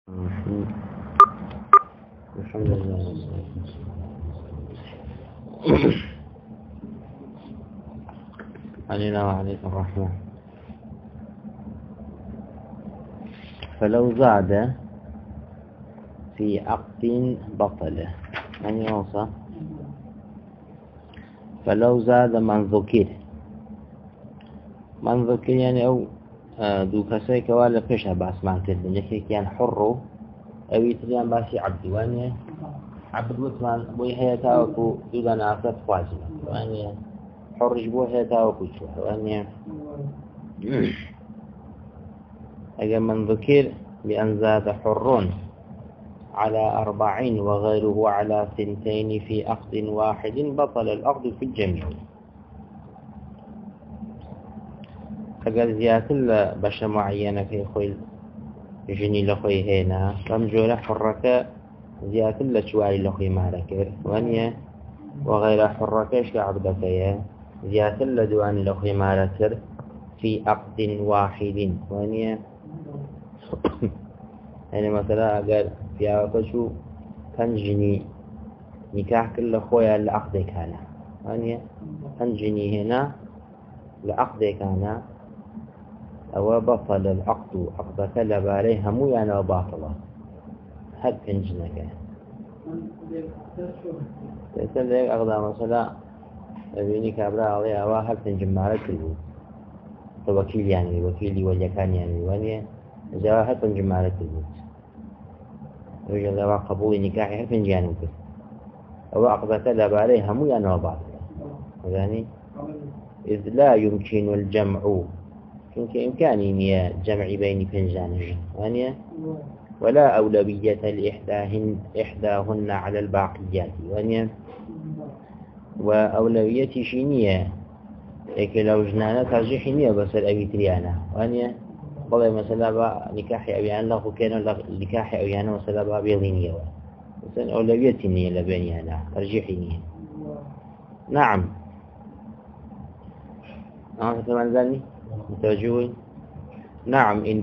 الحمد لله. علينا وعليكم الرحمة. فلو زاد في عقد بطله يعني وصى. فلو زاد من ذكر يعني أو دو كسي كوالا فيشها باس ما كردن يكي كان حر أو يتريان باسي عبد واني عبد وثمان بوي هيتاوكو دودان عصف واجبا واني حر جبو هيتاوكو شوه واني أجل من ذكر بأن زاد حر على 40 وغيره على 2 في عقد واحد بطل العقد في الجميع. أجل زيادة بش معينة في خوي جني لخوي هنا رمجولة حركة زيادة لشواري لخوي ماركر وانيا وغير حركة شعبكية زيادة لدوان لخوي ماركر في عقد واحد وانيا يعني مثلا أقل في عقشو كان جني نكاح كل خويا لعقد كان وانيا كان جني هنا لعقد كان أو بطل العقد عقدك لباريه همو يعني باطلة هل تنجنك تسأل لك أقدام مثلا أبيني كابرا عليه أو هل تنجم معك الوو وكيل يعني وكيلي وجكان يعني وانيا جوا هل تنجم معك الوو ويجب لوا قبول نكاحي هل تنجي يعني أو عقدك لباريه همو يعني باطلة يعني إذ لا يمكن الجمع كنك إمكانية جمع بين فنجانين وانيا ولا أولوية إحداهن على الباقيات وانيا وأولوية شينية لكن لو جنانا ترجيحينية بس الأبيتريانا وانيا بضي مثلا نكاح أبيان له كان نكاح أبيان مثلا بيضينية مثلا أولوية نية لبينيانا ترجيحينية. نعم كمان ذلك متوجهون. نعم إن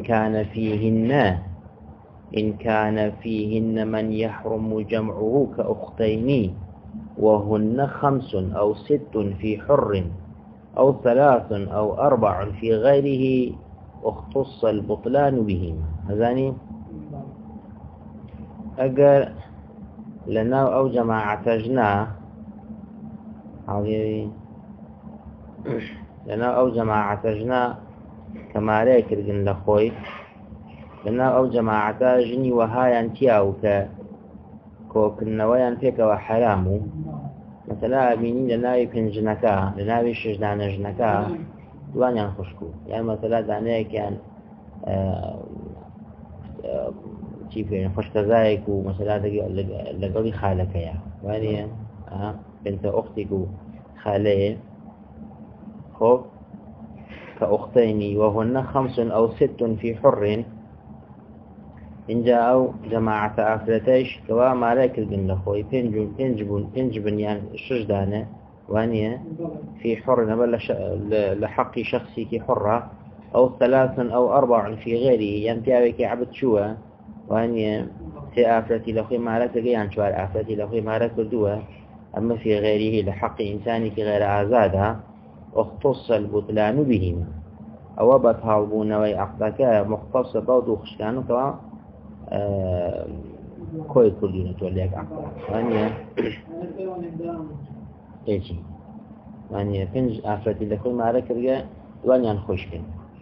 كان فيهن من يحرم جمعه كأختين وهن 5 أو 6 في حر أو 3 أو 4 في غيره اختص البطلان بهما. هذاني أجر لنا أو جماعة جنا لنا أو جماعة جنا كما رأيكرجن لخوي لنا أو جماعة جني وهاي انتياو كوكنويان فيك وحرامو مثلا أبيني لنا يكنجنكا لنا يشجدان جنكا دوان ينخشكو يعني مثلا دانيه كان كيف خشكزايك ومثلا لقوي خالك يا واني بنت أختك خالي خب كأختين وهن 5 أو 6 في حر إن جاءوا جماعة أفرتيش كوا مالك الجن لخوي بنجبن يعني الشجدانة وانية في حر نبل لحق شخصي كي حرة أو 3 أو 4 في غيره ينتهي كي عبد شوى وانية في أفرتي لخوي مالك يعني شوار أفرتي لخوي مالك بدوه أما في غيره لحق إنساني كي غير آزادها اختص البطلان بهما أو بطالبون ويعقدك مختص بعض خشكانه كوا كوي كردين توليك عقدك وانيا ايشي وانيا فنج آفرتي لخوي مالك رجع وانيا نخشكن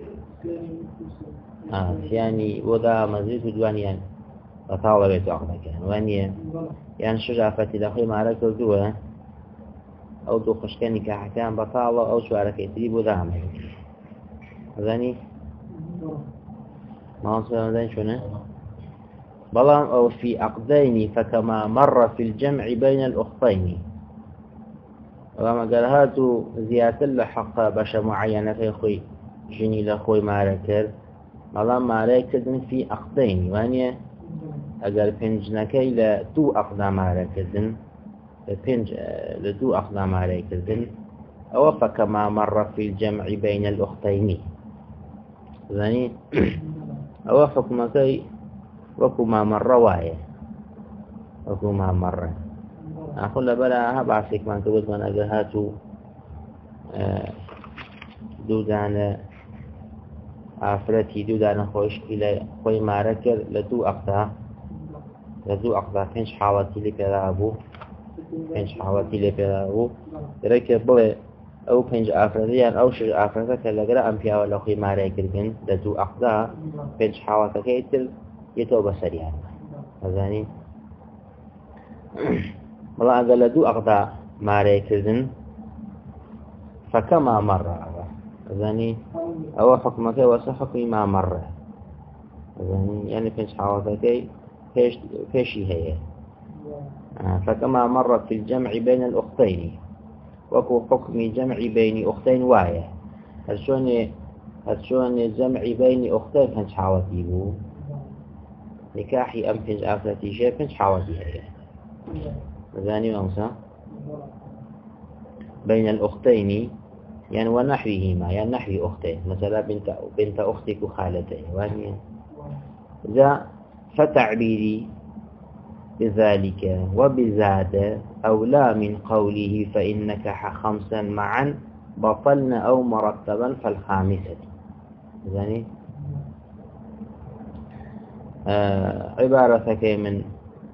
يعني ودا مزيد ودوانيا بطالبت عقدك وانيا يعني شجع آفرتي لخوي مالك رجوه أو دو خشكاني كحكام بطالة أو شوارك يتريب ودعمه هذاني ما أصبح هذاني شونه بلام أو في عقدين فكما مر في الجمع بين الأختين وما قال هاتو زيادة لحق بشا معينة في أخوي جني لأخوي ماركر بلام ماركر في عقدين وانيا أقل بنجنكي لدو أقدام ماركر لدو أقدام عليك أو فكما مر في الجمع بين الأختين يعني أو حكمتي وكو ما مر وايه وكو ما مر أقول بلا هبعثك من كبت من أجهاتو دودان عفرتي دودان خوش إلى خوي معركة لدو أقطع كنش حاوتي لبرابو كنش حاوتي لبرابو ركب بلي أو كنش عفرتي يعني أو شج عفرتك لقرأ أمبيا ولا خوي معركة لكن لدو أقطع كنش حاوتك يتل يتوب سريعا أزاني والله أقول لدو أقطع معركة فكما مرة أزاني أو حكمك وسحكم ما مرة يعني كنش حاوتك فيشي هي فكما مرت في الجمع بين الأختين وكو حكم جمع بين أختين واية هرشون الجمع بين أختين كنش حاوتي بو نكاحي أم كنش آفلتي شيء كنش حاوتي هي أزاني وأمسا بين الأختين يعني ونحوهما يعني نحو أختين مثلا بنت أختك وخالتين وهي إذا فتعبيري بذلك وبزاد أو لا من قوله فإنك خمسا معا بطلن أو مرتبا فالخامسة يعني عبارتك من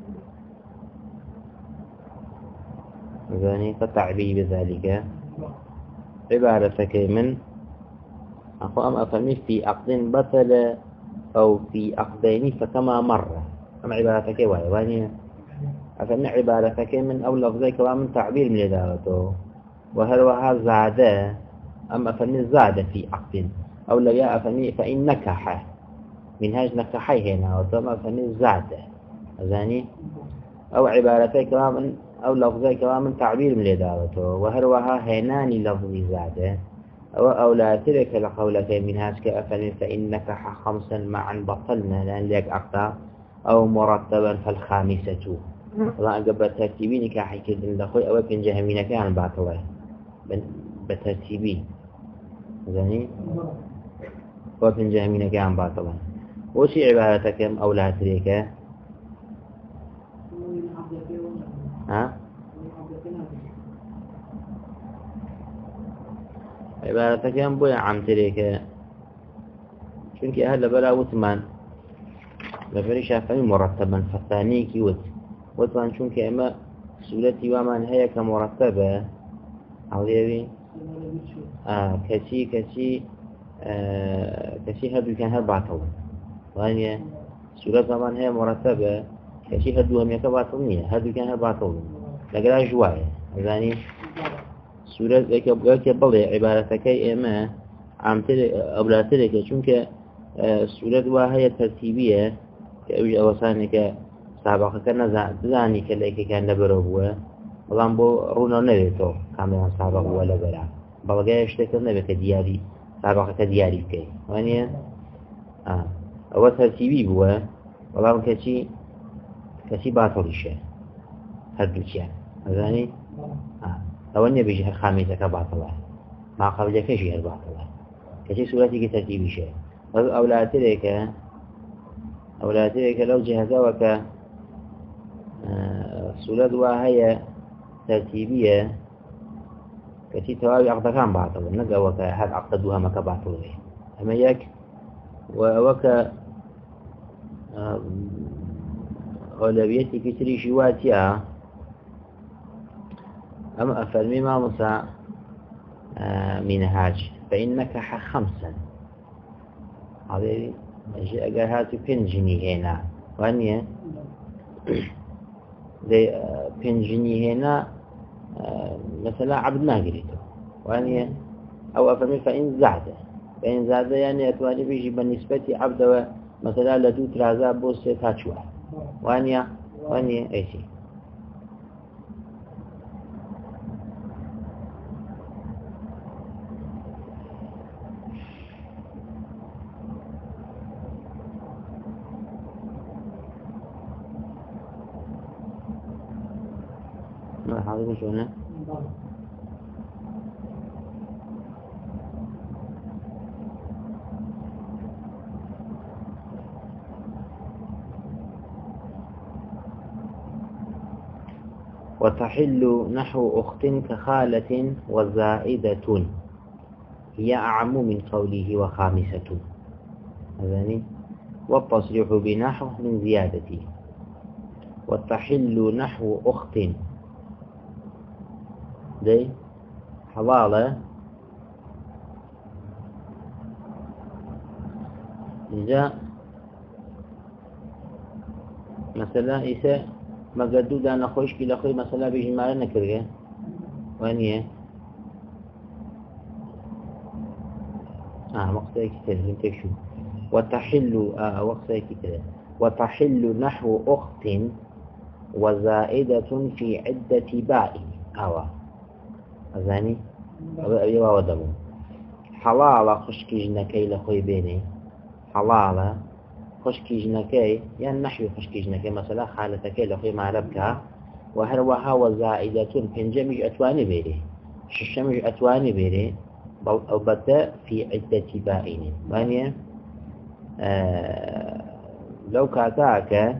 يعني فتعبيري بذلك عبارتك من أم أفهمي في عقد بطل أو في عقدين فكما مرة أم عبارتك واني أفهمي عبارتك من أو لفظيك ومن تعبير من إدارته وهل وهذا زاد أم أفهمي زاد في عقد أو لا أفهمي فإن نكح من هاج نكحي هنا وتم أفهمي زاد أزاني أو عبارتك ومن أو لفظيك ومن تعبير من إدارته وهل وها هناني لفظي زاد أو لا ترك لقولك من هاج كأفهمي فإن نكح خمسا معا بطلنا لأن لك أقطع أو مرتبا فالخامسة والله قبل ترتيبي نكاحي كذن لأخوي أو كن جهمينك كان باطلة بترتيبي زاني وكن جهمينك كان باطلة وشي عبارتك أو لا تريك ها عبارتك بويا عم تريك شنك أهل بلا وثمان لفري شافعي مرتبا فالثاني كي وطبعا شونك اما سولتي ومان هي كمرتبة او ديبي كشي هدو كان هربع طول وانيا سولت ومان هي مرتبة كشي هدو هم يكبع طولنية هدو كان هربع طول لقلا جواية يعني سولت ايك بلي عبارتك اما عم تلك ابلاتلك شونك سولت وهي ترتيبية كأوجه أوسانك سابقا كان زاني كلايك كان لبره هو والله بو رونا نبيتو كاملا سابقا هو لبره بلغا يشتكل نبيت دياري سابقا كدياري كي وانيا أول ترتيبي هو والله كشي باطلشه هردوشيا زاني أولني بيجي الخامسة كباطله ما قبل كشي هالباطله كشي سورتي كترتيبي شيء أولادك لو جهزوك سولد وهي ترتيبية كتي توابي عقدكان باطل نقوك هل عقدوها مك باطل أما يك ووك أولويتي كتري شواتيا أما أفرمي ما مسا منهاج فإنك خمسا هذه أجل هاتو بنجني هنا وانيا دي بنجني هنا مثلا عبد ما قريته وانيا أو أفهمي فإن زاد يعني أتواني بيجي بالنسبة عبد مثلا لدو ترازا بوسي تاتشوا وانيا أي شيء ما حاضر شلونه وتحل نحو أخت كخالة وزائدة هي أعم من قوله وخامسة. هذاني والتصريح بنحو من زيادته. وتحل نحو أخت دي حلالة جاء مثلا إيسا ما قدو دانا خوش كلا خوي مثلا بيجي مالا نكرغة وانيه مقصدك كده تكشو. وتحل وقصدك كده وتحل نحو أخت وزائدة في عدة باء أذاني أبي ودمو حلال خشكي جنكي لخوي بيني حلال خشكي جنكي يعني نحو خشكي جنكي مثلا خالتك لخوي معربك وهروها وزائدة بنجمج أتواني بيري ششمج أتواني بيري أو بدا في عدة بائن يعني لو كاتاك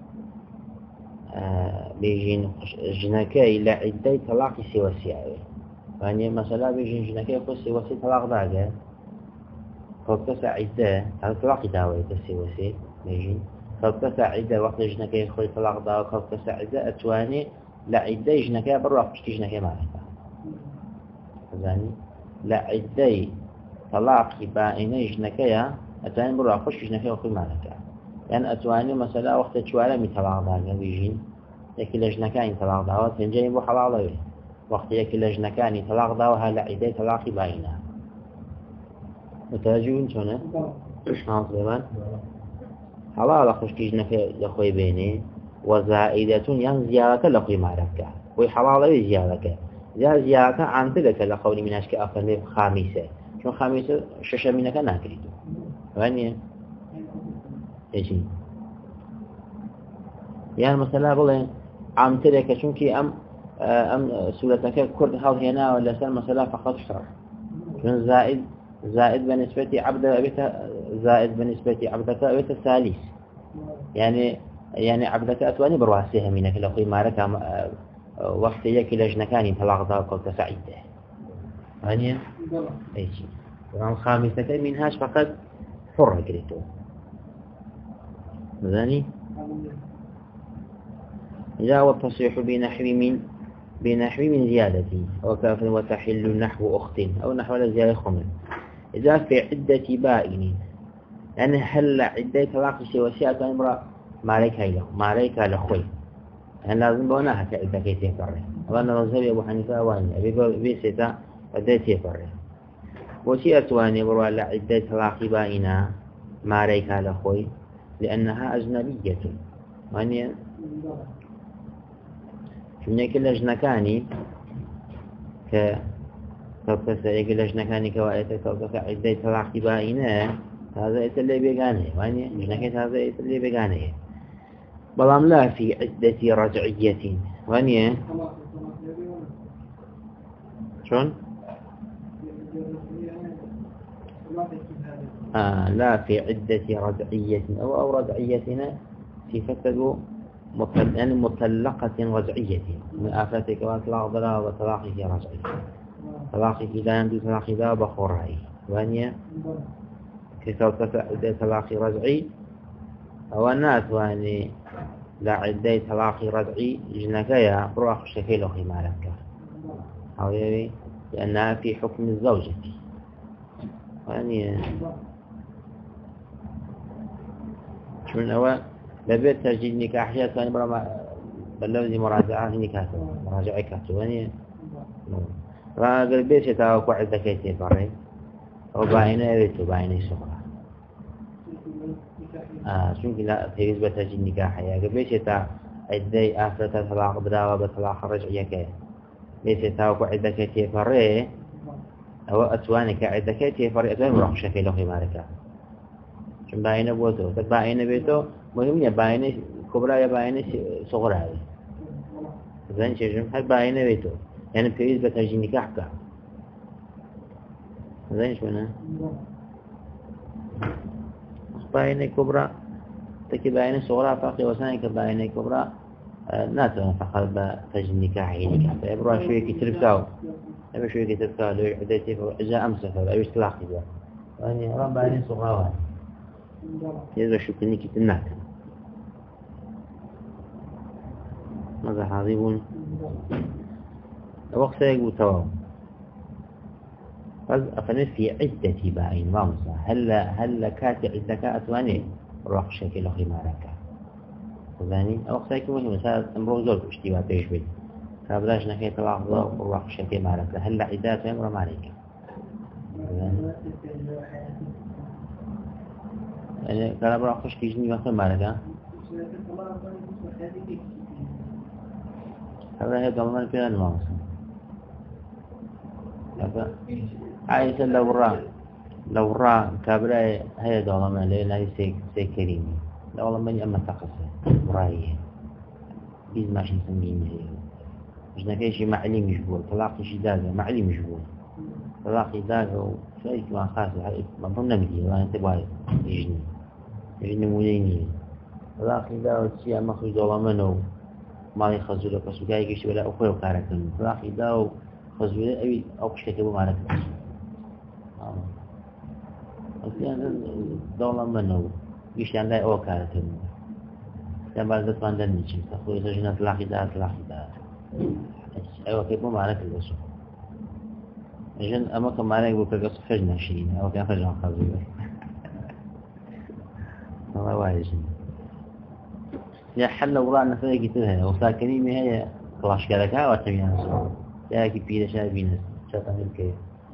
بيجين جنكي لعدة طلاق سواسية يعني مثلا بيجين جنكي خو سواسي طلاق داقة فبتسع عدة هذا طلاق داوي تسواسي بيجين فبتسع عدة وقت جنكي خو طلاق داوي فبتسع عدة أتواني لعدة جنكي برا فشكي جنكي معرفة يعني لعدة طلاق بائن جنكي أتواني برا فشكي جنكي وخو معرفة يعني أتواني مثلا وقت شوالة من طلاق داقة بيجين يكي لجنكاني طلاق داوة تنجي بو حلالة وقت يكي لجنكاني طلاق داوة هلا عدي طلاق باينة متوجهون شونه؟ سليمان حلالة خشكي جنكي لخوي بيني وزائدة ين زيارة لخوي معرفك وي حلالة زيارة زيارة عن تلك لخوني من أشكي أفضل خامسة شون خامسة ششة منك ناكريدو وانيه ايشي يعني مثلا بقولين عم تريك شونكي أم سورتك كرد هاو هنا ولا سال مثلا فقط شرح شون زائد بالنسبة عبد أبيت زائد بالنسبة عبدك أبيت الثالث يعني عبدك أتواني برواسيها منك لو قيل مارك وقت يكي لجنكاني طلاق ذاك قلت سعيدة يعني أي شيء خامسة منهاش فقط حرة قريتو مذاني جاء التصريح بنحو من زيادته وكاف وتحل نحو أخت أو نحو زيادة خمر إذا في عدة بائن يعني هل عدة طلاق سواسية امرأة ما عليك لأخوي يعني لازم بوناها كعدة كي تفرق وأنا رزقي أبو حنيفة واني أبي بيسيتا عدة تفرق وسيئة واني بروا لعدة طلاق بائنة ما عليك لأخوي لأنها أجنبية واني شنو كل لجنكاني كوكسة يقول لجنكاني كوائت كوكسة عدة طلاق بائنة هذا يتلي بيقانه يعني لجنكت هذا يتلي بيقانه بلام لا في عدة رجعية وانيه شون لا في عدة رجعية أو رجعيتنا في فتد يعني مطلقة رجعية من آفاتك وطلاق ضلا وطلاقك رجعي طلاقك لا يندو طلاق ذا بخورهي وانيه كتوتة عدة طلاق رجعي أو الناس واني لا عدة طلاق رجعي جنكيا بروح شكيله مالك أو يبي لأنها في حكم الزوجة يعني شو الأول لبيت تسجيل نكاحية كان برا بلوزي مراجعة نكاحه مراجعة كاتو يعني فقال بيش يتاوكو عدة كيتين فرين أو باينة يريتو باينة سخرة شو لا تجيز بتسجيل نكاحية قال بيش يتا عدة آفرة طلاق براوة بطلاق رجعية كي بيش يتاوكو عدة كيتين فرين أو أتوانك عدة كيتين فرين أتوان مراح شكله في مالك شو باينة بوتو تباينة بيتو مهم يا باينة كبرى يا باينة صغرى زين شجم هاي باينة بيتو يعني بتجيز بتسجيل نكاح كا زين شو أنا باينة كبرى تكي باينة صغرى فاقي وسانك باينة كبرى ناتوان فقط بتجنيكاحي نكاح يبرا شوية كتركاو أبي شوية كتركاو لو عدتي إذا أمسك أبي تلاقي ذا يعني ربنا صغار يزرع شو كني كتناك ماذا حاضرون وقت يقول تمام أفنى في عدة باين رمزة هل كات عدة أتواني روح شكل أخي معركة وذاني وقت يكون مثلا أمره زول اشتباه بيشبه فابلاش نكيت لحظة وروح شكل معركة هل عدات أمر معركة يعني كلا برا خوش كيجني وقت معركة هذا هي ضمان في الموسم عايز لو را كابلا هي ضمان لأن هي سكريمي لا والله من أما تقصه رايه بيز ماشي سنجيني مش نكيشي معلي مجبور طلاق شداده معلي مجبور طلاق داغه شيء ما خاص ما ظن بدي وانا تبغى يجني موليني طلاق داغه شيء ما خرج ضمانه ما يخزوا لك بس جاي يجي ولا أخوه وكاركتر طلاق داغه خزوا أبي أو شيء كبر معك أصلاً ضمانه يش عندي أو كاركتر كان بعد ذلك عندنا نيجي أخوي سجنا طلاق داغه أيوة كيف مو معنا كل شيء عشان أما كم معنا يقول كقص فجنا شيء أو كان فجنا خازوق الله وايد يا حلا ورانا فيك تلها وساكنين هي كلاش كذا وتميان صور يا كي بيدا شايفين شاطين كيف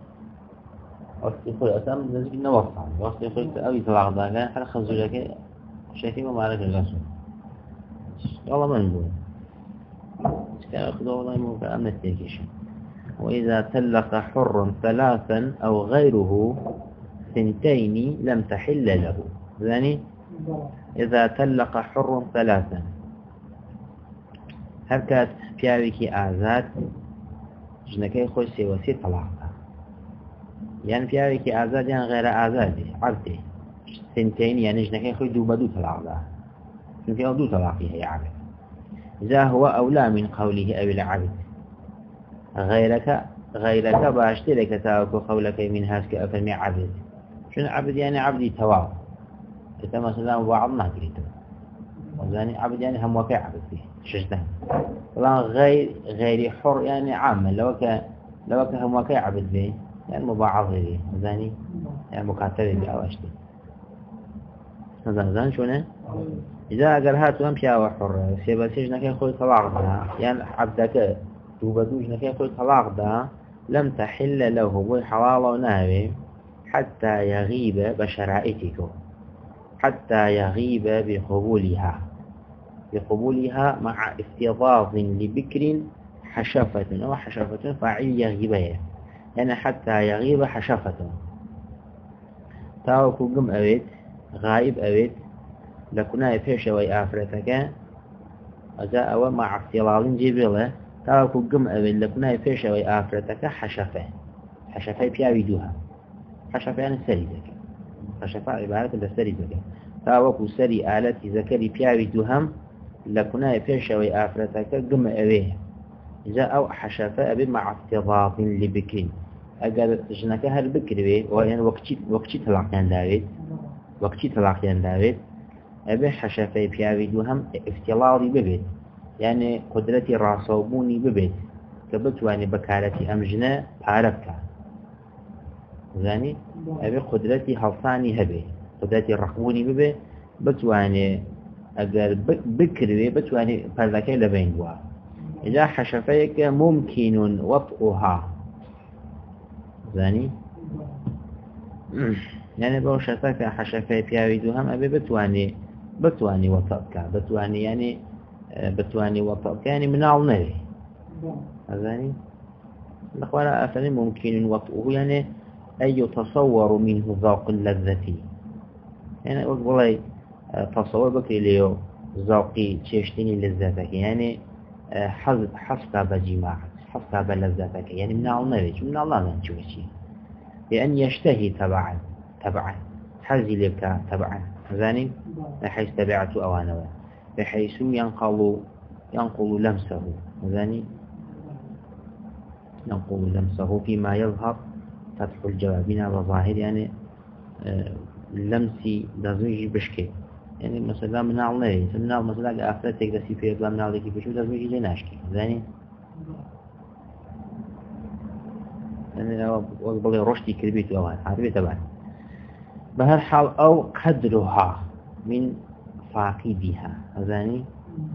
أصل أسام لازم نوصل وصل يقول أبي طلع ضاقة حلا خازوق شايفين ما معنا كل شيء والله ما نقول كأخذ والله مو كأمن التيكيش وإذا تلق حر ثلاثا أو غيره ثنتين لم تحل له يعني إذا تلق حر ثلاثا هركات بياويكي آزاد جنكي خوش سيوسي طلاقا يعني بياويكي آزاد يعني غير آزاد عبده ثنتين يعني جنكي خوش دوبدو طلاقا جنكي دو طلاقي هي عبد إذا هو أولى من قوله أو العبد غيرك باشترك تاوك قولك من هاسك أفرمي عبد شنو عبد يعني عبدي تواو إذا مثلا بعضنا كريتو يعني عبد يعني هم وكي عبد فيه شجدان طبعا غير حر يعني عامة لو كان هم وكي عبد فيه يعني مباعض فيه يعني مكاتب به أو أشتي هذا شنو إذا أجرهات وامشي أو حر سيبسيجنك يخوي طلاق يعني عبدك توبدوجنك يخوي طلاق لم تحل له بالحلال ونهبه حتى يغيب بشرائتك حتى يغيب بقبولها مع افتضاض لبكر حشفة أو حشفة فاعل يغيبها يعني حتى يغيب حشفة تاوكو قم أبيت غائب أبيت لكنا يفيش ويأفرتك أجاء ومع افتضاض جبله تاوكو قم أبيت لكنا يفيش ويأفرتك حشفة بياويدوها حشفة يعني سريدك حشفة عبارة لسريدك تاوكو سري آلتي ذكري بياويدوهم لكنا يفيش ويأفرتك قم أبيه إذا أو حشفة أبي مع افتضاض لبكر أجل جنك هالبكر بيه وين وقتي تلاقيان داويد أبي حشفة بياويدوهم افتلاضي ببيت يعني قدرتي راصوبوني ببيت كبتواني بكارتي أمجنا باربكا يعني أبي قدرتي هلطاني هبي قدرتي رقبوني ببيت بتواني أجل بكر بيه بتواني بارذكي لبين دوا إذا حشفيك ممكن وطئها يعني بوشتك حشفي بياويدوهم أبي بتواني وطئك بتواني وطئك يعني منال نري زاني الأخوة أفني ممكن وطئه يعني أي يتصور منه ذوق اللذة يعني والله تصور بك ليه ذوقي تشتني لذتك يعني حفظة بجماع حفظة بلذتك يعني منال نري من الله نشوفه لأن يشتهي تبعا حزي لك تبعا زاني بحيث تبعت أوانوا بحيث ينقل ينقل لمسه يعني ينقل لمسه فيما يظهر فتح الجوابين وظاهر يعني لمسي دزوجي بشكي يعني مثلا من عليه مثلا أفرتك دسي في إبلا من عليك بشو دزوجي لناشكي يعني يعني وقبل رشدي كربيت وأوان عارفي تبعا بهالحال أو قدرها من فاقدها يعني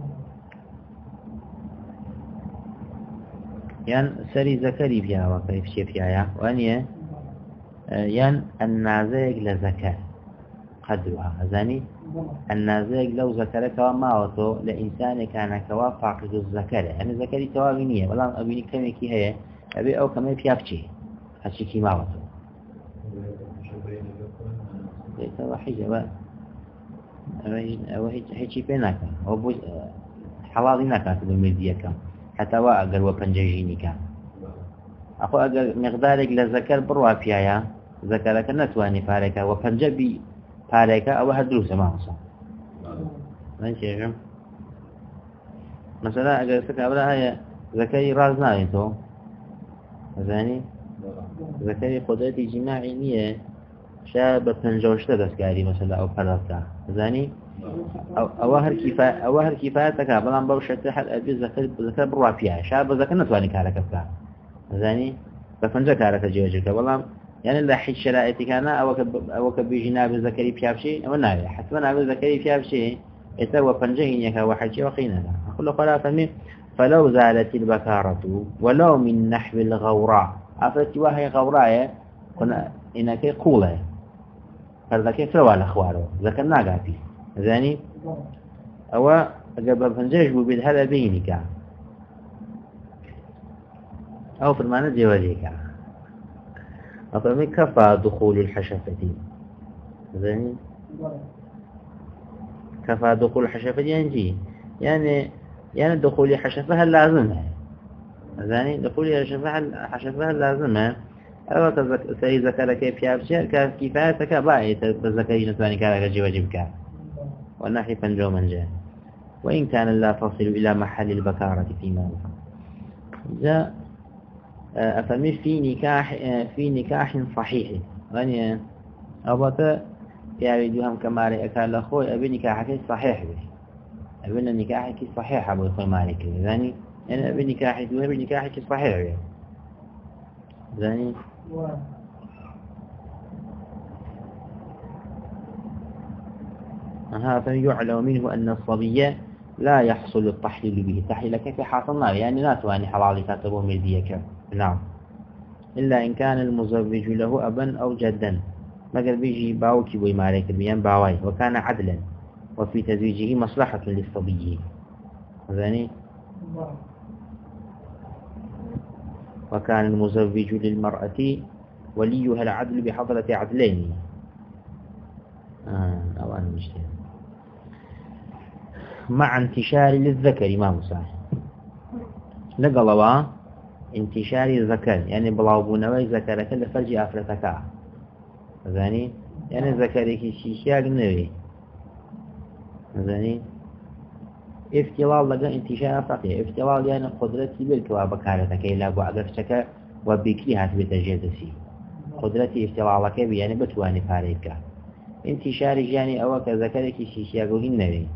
يعني سري ذكري فيها وكيف شيء فيها وأني يعني النازق لذكر قدرها يعني النازق لو ذكرك وما وتو لإنسان كان كوا فاقد الذكر يعني ذكري توابينية ولا أبيني كميكي هي أبي أو كمي بيابشي هالشيء ما وتو ليس وحيجة بقى أو هيك بينك أو بوج حلالي نكات بالميديا كم حتى وأقل وبنجيني كان أخو أقل مقدارك لذكر بروا فيها ذكرك نتواني فارك وبنجبي فارك أو هدروس ما وصل ما يشجم مثلا أقل فكرة أولا هي ذكري رازنا ينتو زاني ذكري قدرتي جماعي نية شاب بنجوشته دستكاري مثلا أو فرطة زاني أو هر كفايتك بلان بوشته حد أبي ذكر بروا فيها شاب ذكر نتواني كارك بكا زاني بفنجا كارك جوجك والله يعني لا حد شرائطك أنا أو كبيجي ناب ذكري بيابشي أو نابي حتى ناب ذكري بيابشي يتوى فنجهينك واحد شيء وقينك أقول قراءة فمي فلو زالت البكارة ولو من نحو الغوراء أفرت وهي غوراء كنا إنك قولة هذا كيف روى الأخوار ذكرنا قابي زاني أو قبل فنجاج بيد هذا بينك أو في المعنى جوازيك أفرمي كفى دخول الحشفة زاني كفى دخول الحشفة يعني دخول حشفها اللازمة زاني دخول حشفها اللازمة أو سي ذكر كيف يابشي كفايتك بايت بذكري نتواني كارك جواجبك والنحي فنجو من جاء وإن كان لا تصل إلى محل البكارة فيما جاء أفهمي في نكاح صحيح يعني أبطأ يعيدوهم كما رأيك الأخوي أبي نكاحك صحيح به أبي نكاحك صحيح أبو يخوي مالك يعني أبي نكاحك صحيح به يعني فيعلم منه أن الصبي لا يحصل التحليل به تحليل كيف حصلنا يعني لا تواني حلالي كاتبه مرديك نعم إلا إن كان المزوج له أبا أو جدا ما قال بيجي باوكي ويمارك البيان باواي وكان عدلا وفي تزويجه مصلحة للصبي يعني وكان المزوج للمرأة وليها العدل بحضرة عدلين أو أنا مجتهد مع انتشار للذكر ما مصاح لقلوا انتشار الذكر يعني بلاوبونوي ذكرك لفرج أفرتك يعني ذكرك شيشياق نوي يعني افتلال لقى انتشار فقيه افتلال يعني قدرتي بالكوا بكارتك إلا بأقفتك وبكريها بتجدسي قدرتي افتلالك يعني بتواني فاريك انتشار يعني أوك ذكرك شيشياق النوي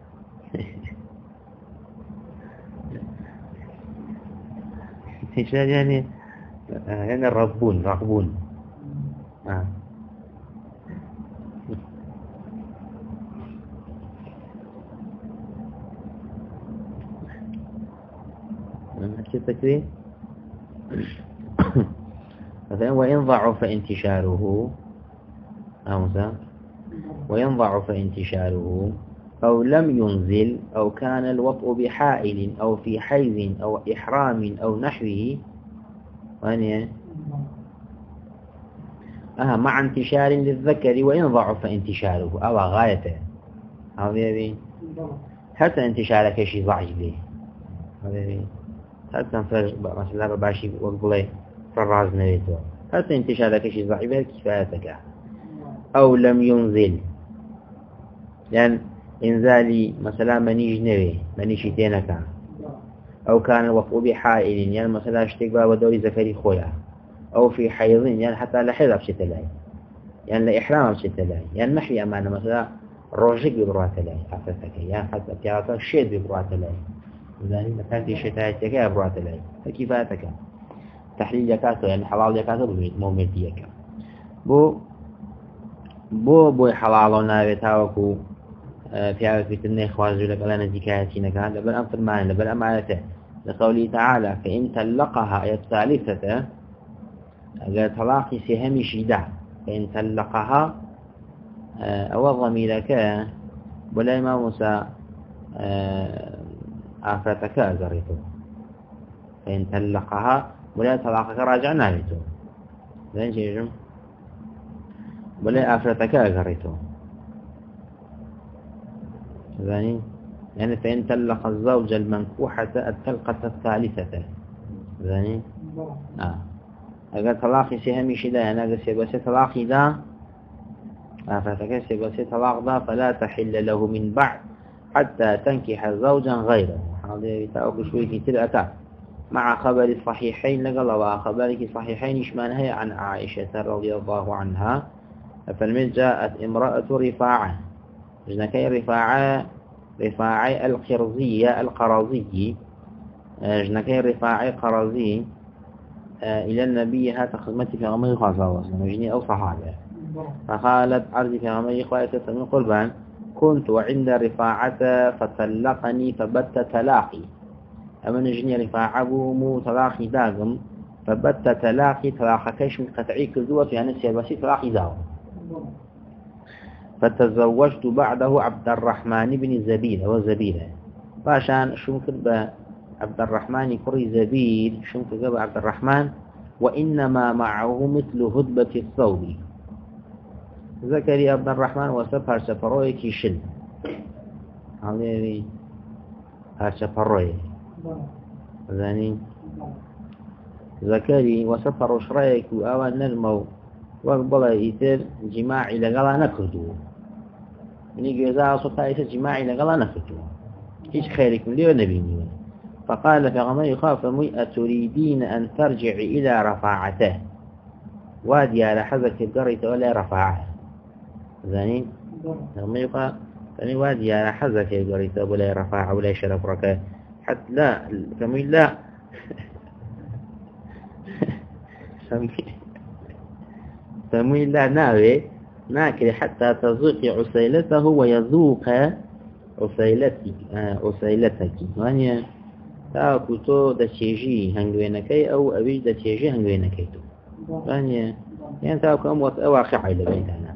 انتشار يعني رغبون أكيد تكوين مثلا وإن ضعف انتشاره وإن ضعف انتشاره أو لم ينزل أو كان الوطء بحائل أو في حيز أو إحرام أو نحوه مع انتشار للذكر وإن ضعف انتشاره أو غايته حتى انتشارك شيء ضعيف به حتى مثلا باشي وقبله فراز نريته حتى انتشارك شيء ضعيف كفايتك أو لم ينزل يعني إنزالي مثلا منيج نوي منيش تينك أو كان الوطء بحائل يعني مثلا اشتقى ودوري زكري خويا أو في حيض يعني حتى لحيض بشت لاي يعني لإحرام بشت لاي يعني محي أمانة مثلا روجك ببروات لاي عفتك يعني حتى بتعرف الشيد ببروات لاي يعني مكانتي شتايتك ببروات لاي فكيفاتك تحليل يكاته يعني حلال يكاته مومنتي يكا بو حلال نابتاوكو في فتنة خواجه لك ألا نزكايتي نكا لبل أمطر معنا لبل أمانته لقوله تعالى فإن تلقها آية ثالثة قال طلاقي سهم شدع فإن تلقها أو ضميرك ولا ما موسى آفاتك أزرته فإن تلقها ولا طلاقك راجعنا بيته لين شيء ولا آفاتك أزرته يعني فإن تلق الزوج المنكوحة التلقة الثالثة يعني أقول طلاقي سهمي شدا يعني أقول سيبسي طلاقي دا فتكي سيبسي طلاق دا فلا تحل له من بعد حتى تنكح زوجا غيره هذا يتأوك شوي كتير أتا مع خبر الصحيحين لقال وخبرك الصحيحين إشمانها عن عائشة رضي الله عنها فالمن جاءت امرأة رفاعة جنكي رفاعي القرزية القرازي جنكي رفاعي قرازي إلى النبي هات خدمتي في غمي خاصة وصلا مجني أو صحابة فقالت عرضي في غمي خاصة من قربان كنت عند رفاعة فطلقني فبت تلاقي أما نجني رفاعة بومو تلاقي داغم فبت تلاقي تلاقي كيش من قطعي كذوة في نفسي بسي تلاقي داغم فتزوجت بعده عبد الرحمن بن زبير وزبيرة فعشان شنكر عبد الرحمن كري زبير شنكر عبد الرحمن وإنما معه مثل هدبة الثوب ذكري عبد الرحمن وسفر سفروي كيشل هذا سفروي ذاني ذكري وسفر شريك وأوان نلمو وقبل يتر جماعي لغلا نكردو مني جزاء صفا يتر جماعي لغلا نكردو هيش خيرك من ليه نبيني فقال في غمي خاف أتريدين أن ترجع إلى رفاعته وادي على حذك القرية ولا رفاعه ذاني غمي قال فني وادي على حذك القرية ولا رفاعه ولا شرف ركاه حتى لا كمي لا سمي لا ناوي ناكل حتى تذوق عسيلته ويذوق عسيلتك يعني تاكو تو دشيجي هنگوينكي أو أبيج دشيجي هنگوينكي تو يعني تاكو أموت واقعي لبيتنا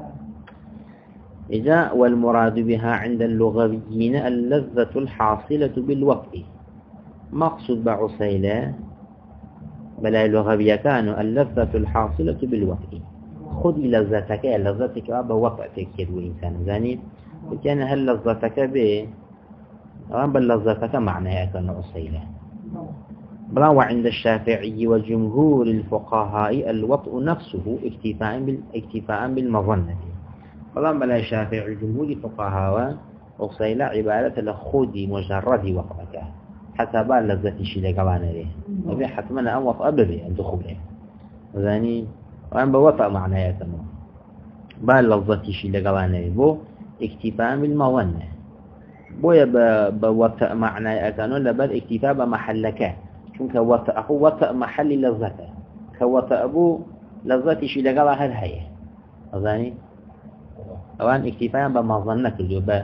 إذا والمراد بها عند اللغويين اللذة الحاصلة بالوقت مقصود بعسيلة بلا اللغوية كانوا اللذة الحاصلة بالوقت خذ لذتك لذتك بوقتك يدو إنسان زاني كان هل لذتك به أولا بل لذتك معناها كان أصيلة بلا وعند الشافعي وجمهور الفقهاء الوطء نفسه اكتفاء بالمظنة بلا الشافعي وجمهور الفقهاء أصيلة عبارة لخذ مجرد وقتك حسب لذة شيء لقوانا له وفي حتمنا أن وطأ به الدخول يعني وأن بوطأ معناها كان بل لذة شيء لقوانا له بو اكتفاء بالمظنة بويا بوطأ معنى أكانون لبل اكتفاء بمحلك شونك وطأ محل لذته كوطأ أبو لذته شي لقلا هالهية أظاني أوان اكتفاء بمظنك الجو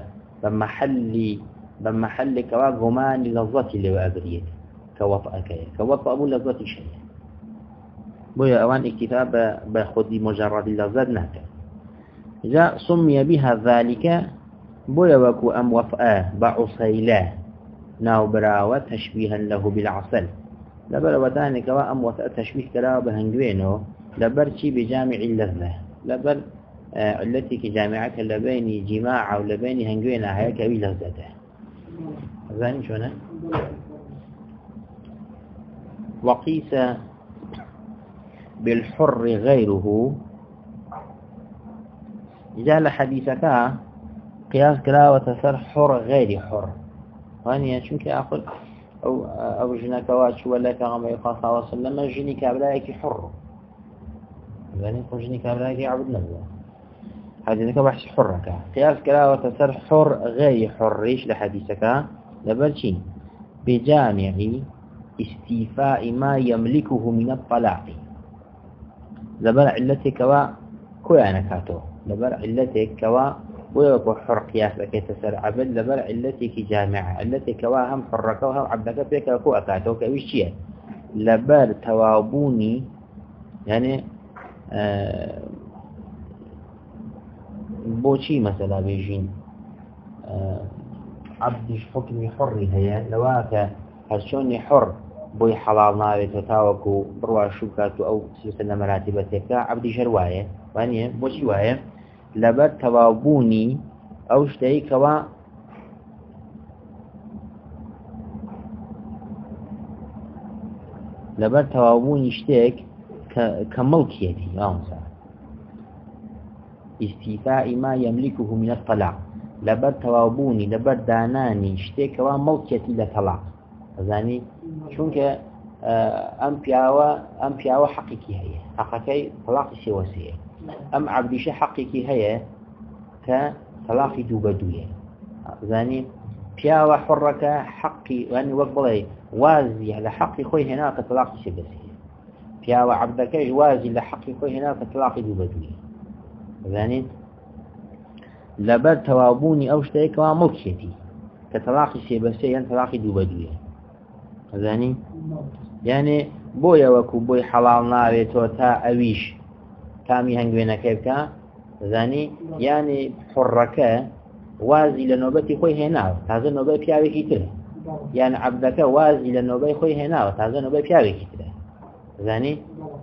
بمحل كوا غمان لذته اللي وأبريد كوطأ أبو لذته شيء بويا أوان اكتفاء بخذ مجرد لذات ناك إذا سمي بها ذلك بويا وكو أم وفآه بعصيلاه ناو براوة تشبيها له بالعسل لبر ودانك وأم وفآه تشبيه كلاو بهنجوينه لبرشي بجامع اللذة لبر التي كجامعك لبين جماعة ولبين هنجوينه هيك بلذته أذاني شونا وقيس بالحر غيره جال حديثك قياس كلاوة سر حر غير حر واني شنك أقول أو جنك واتش ولا كما يقال صلى الله عليه وسلم جني كابلايك حر يعني جني كابلايك عبد الله هذه ذكر بحث حرك قياس كلاوة سر حر غير حريش لحديثك لبرشي بجامع استيفاء ما يملكه من الطلاق لبر علتك كوانا كاتو لبر علتك ويوقع حر قياس لكي تسر عبد لبر علتك جامعة علتك هم حرك وهم عبدك فيك كو أكاتو كويش شيء لبر توابوني يعني بوشي مثلا بيجين عبدش حكمي حر هي لواك هرشوني حر بوي حلال ناوي تتاوكو بروا شوكاتو أو سلسلة مراتبتك عبدي شرواية وانيه بوشي وايه لبر توابوني أو شتي كوا لبر توابوني شتيك كملكيتي استيفاء ما يملكه من الطلاق لبر توابوني لبر داناني شتيك كوا ملكيتي لطلاق زاني شونك أم بياوة حقيقي هي حقيقي طلاق سواسية أم عبدش حقيقي هي كطلاق دوبدوية زاني بياوة حرك حقي وأني وقبلي وازي على حقي خوي هناك طلاق سواسية بياوة عبدك وازي لحقي خوي هناك طلاق دوبدوية زاني لبر توابوني أو شتيك كوا ملكيتي كطلاق سواسية طلاق دوبدوية زاني يعني بويا وكو بوي حلال ناوي توتا أويش تامي هنگوينه كيبكا زاني يعني حركة وازي لنوبتي خوي هناو تازه نوبة بياوي كتره يعني عبدك وازي لنوبة خوي هناو تازه نوبة بياوي كتره زاني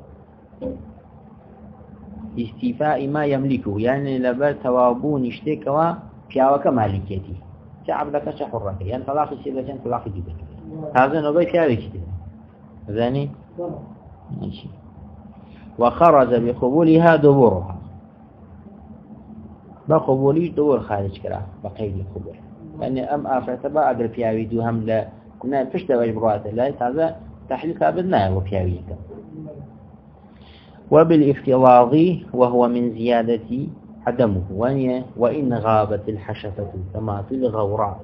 استيفاء ما يملكه يعني لبر توابون اشتكوا بياوك مالكيتي عبدك حركة يعني طلاق سيبتين طلاق جيبك تازه نوبة بياوي كتره زاني ماشي وخرج بقبولها دبورها بقبولي دبور خارج كرا بقيد القبول يعني أم آفرتبا أقل بياوي دو هم لا كنا فشت وجه برواته لا هذا تحليل كابدنا وبياوي وبالافتراض وهو من زيادة عدمه وإن غابت الحشفة كما في الغوراء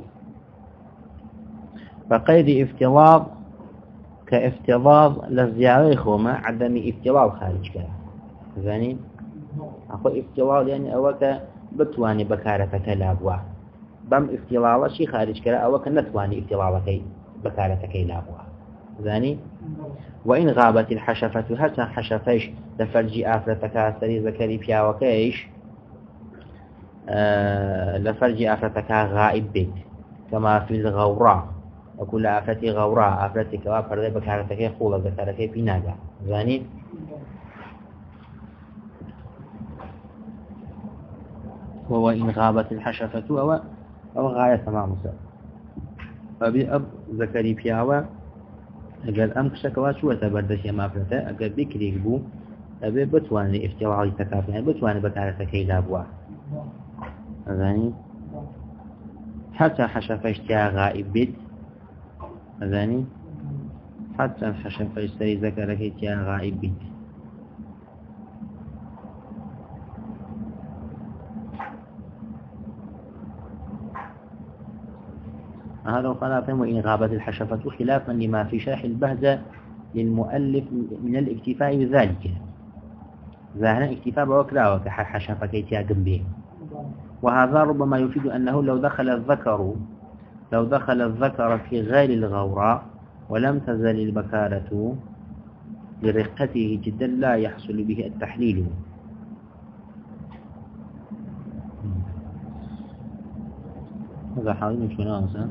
فقيد افتراض كافتراض للزيارة خوما عدم افتراض خارج كلا يعني أخو افتراض يعني أوك بتواني بكارتك لابوا بم افتراض شي خارج كلا أوك نتواني افتراضك بكارتك لابوا يعني وإن غابت الحشفة حتى حشفيش لفرجي آفرتك سري ذكري بيا وكيش لفرجي آفرتك غائب بيت كما في الغوراء وكل آفتي غوراء آفتي كوا فرده بكارتك خولة ذكرك بيناغا زاني وهو إن غابت الحشفة أو غاية تمام أبي أب ذكري بياوا أقل أمكش كوا شو تبردش ما فرده أقل بكريك بو أبي بتواني افتراضي تكافي يعني بتواني بكارتك لابوا زاني حتى حشفش تيا غائب بيت أذاني حتى الحشم فيشتري ذكرك تيا غائب بيت هذا خلافهم وإن غابت الحشفة خلافا لما في شرح البهجة للمؤلف من الاكتفاء بذلك ذهنا اكتفاء بوكلا وكحشفة تيا جنبه وهذا ربما يفيد أنه لو دخل الذكر في غير الغوراء ولم تزل البكارة لرقته جدا لا يحصل به التحليل هذا حاولين شو ناقص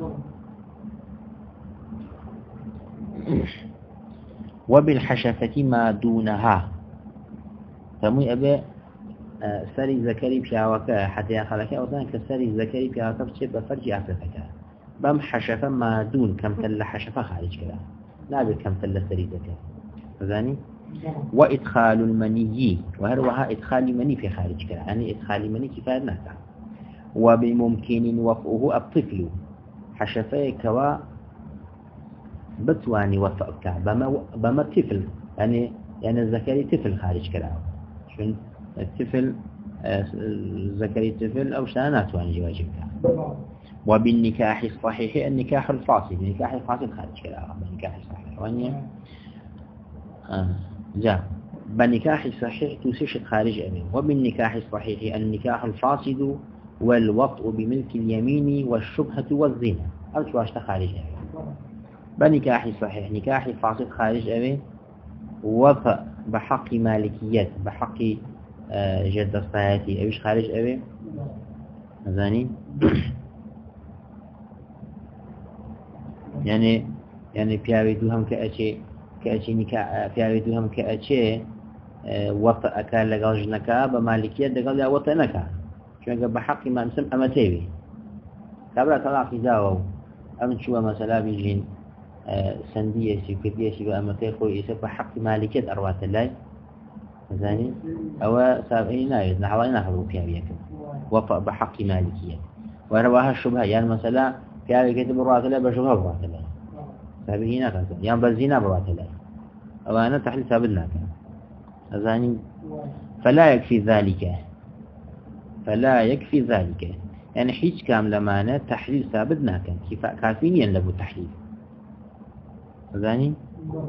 وبالحشفة ما دونها فمي أبي سري ذكري بشاوكا حتى يخلك أو ذلك سري ذكري بشاوكا بشبه فرج أفرتك بم حشفة ما دون كم تل حشفة خارج كلا لا كم تل سري ذكري فذاني وإدخال المني وهروها إدخال المني في خارج كلا يعني إدخال المني كفاية ناسا وبممكن وفؤه الطفل حشفيك كوا بتواني وفأك بما الطفل يعني الذكري طفل خارج كلام شون الطفل الذكري طفل أو شانات واني جواجبك وبالنكاح الصحيح النكاح الفاسد النكاح الفاسد خارج كلام النكاح الصحيح واني جاء بالنكاح الصحيح توسيش خارج أمين وبالنكاح الصحيح النكاح الفاسد والوطء بملك اليمين والشبهة والزنا أرجو خارج أمين بنكاح صحيح نكاح فاسد خارج أبي وفاء بحق مالكيات بحق جد الصحيحي أيش خارج أبي زاني يعني بياوي دوهم كأشي نكاح بياوي دوهم كأشي وفاء كان لقال جنكا بمالكيات دقال يا وفاء نكا شو بحق ما مسم أمتيبي كابلا طلاق زاو أمن شو مثلا بيجين سندية شيء كذي شيء بأمتى خوي يسبب حق مالكية أروات الله زاني أو سابقين نايد نحوالنا حضور فيها بيكم وفق بحق مالكية ورواها الشبهة يعني مثلا فيها كتب أروات الله بشبهة أروات الله سابقين ناكا يعني بزينا أروات الله أو أنا تحليل سابقنا زاني فلا يكفي ذلك يعني حيث كامل معنى تحليل سابقنا كافين ينلبوا تحليل زاني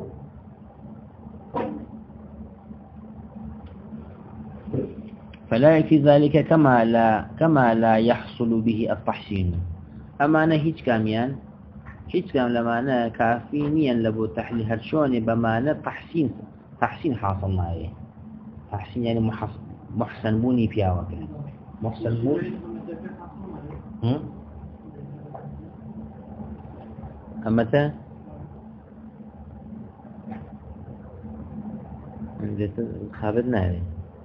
فلا يكفي ذلك كما لا يحصل به التحسين أما أنا هيج كام لما أنا كافينيا لبو تحليل هرشوني بمعنى تحسين حاصل معي تحسين يعني محسن بوني فيها وكذا محسن بوني أمتى خابرنا هذه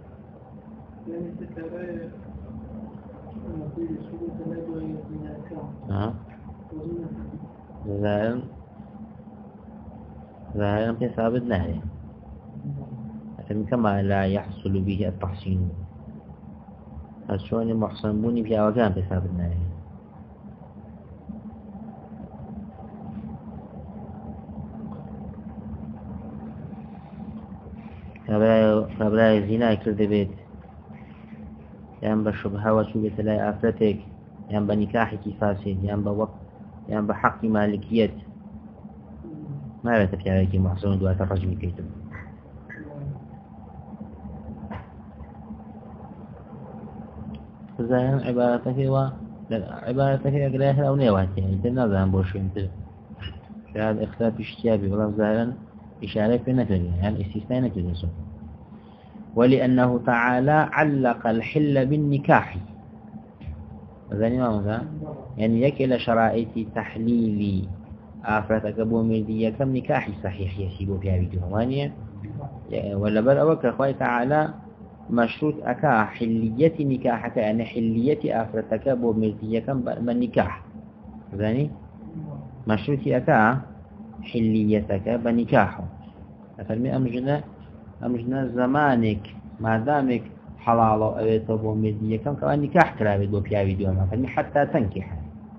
ظاهرا في ثابتنا هذه كما لا يحصل به التحسين الشؤون محسن بوني في أوكان في ثابتنا هذه فبراي زنا كرد بيت يعني بشبهة وشوبة لا أفرتك يعني بنكاحك فاسد يعني بحق مالكية ما لا تفي عليك محسن دوات الرجم كيتم فظاهرا عبارته أقرأها أو نيواتي يعني تنظام بوشو انت في هذا اختلاف اشتيابي والله ظاهرا إشارة في نكرة يعني استثناء نكرة ولأنه تعالى علق الحل بالنكاح ذلك ما مثلا يعني يكل شرائط تحليل آفرتك أبو مردية كم نكاح صحيح يسيبه فيها بجوانية ولا بل أوك أخوي تعالى مشروط أكا حلية نكاحك يعني حلية آفرتك أبو مردية كم من نكاح ذلك مشروط أكا حليتك بنكاحه أفرمي أمجنا زمانك ما دامك حلال أو أبو مردية كم كمان نكاح كرابد وبياوي دوما أفرمي حتى تنكح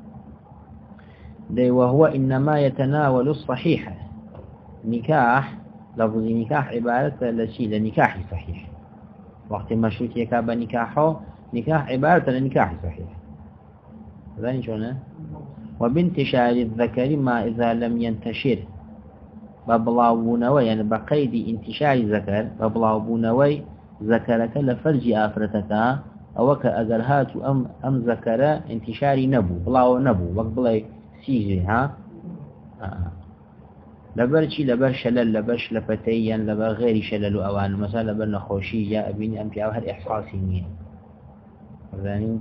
دي وهو إنما يتناول الصحيح نكاح لفظ نكاح عبارة لشيء لنكاح صحيح وقت مشروط يكاب نكاحه نكاح عبارة لنكاح صحيح ذلك شونه وبانتشار الذكر ما إذا لم ينتشر ببلاوبونوي يعني بقيد انتشار الذكر ببلاوبونوي ذكرك لفرج آفرتك أو كأجرهات أم ذكر انتشار نبو بلاو نبو وقبل سيجي ها لبرشي لبر شلل لبر شلفتيا لبر غير شلل أوان مثلا لبر نخوشي يا أبيني أمتي أو هاد إحساسي مين فذاني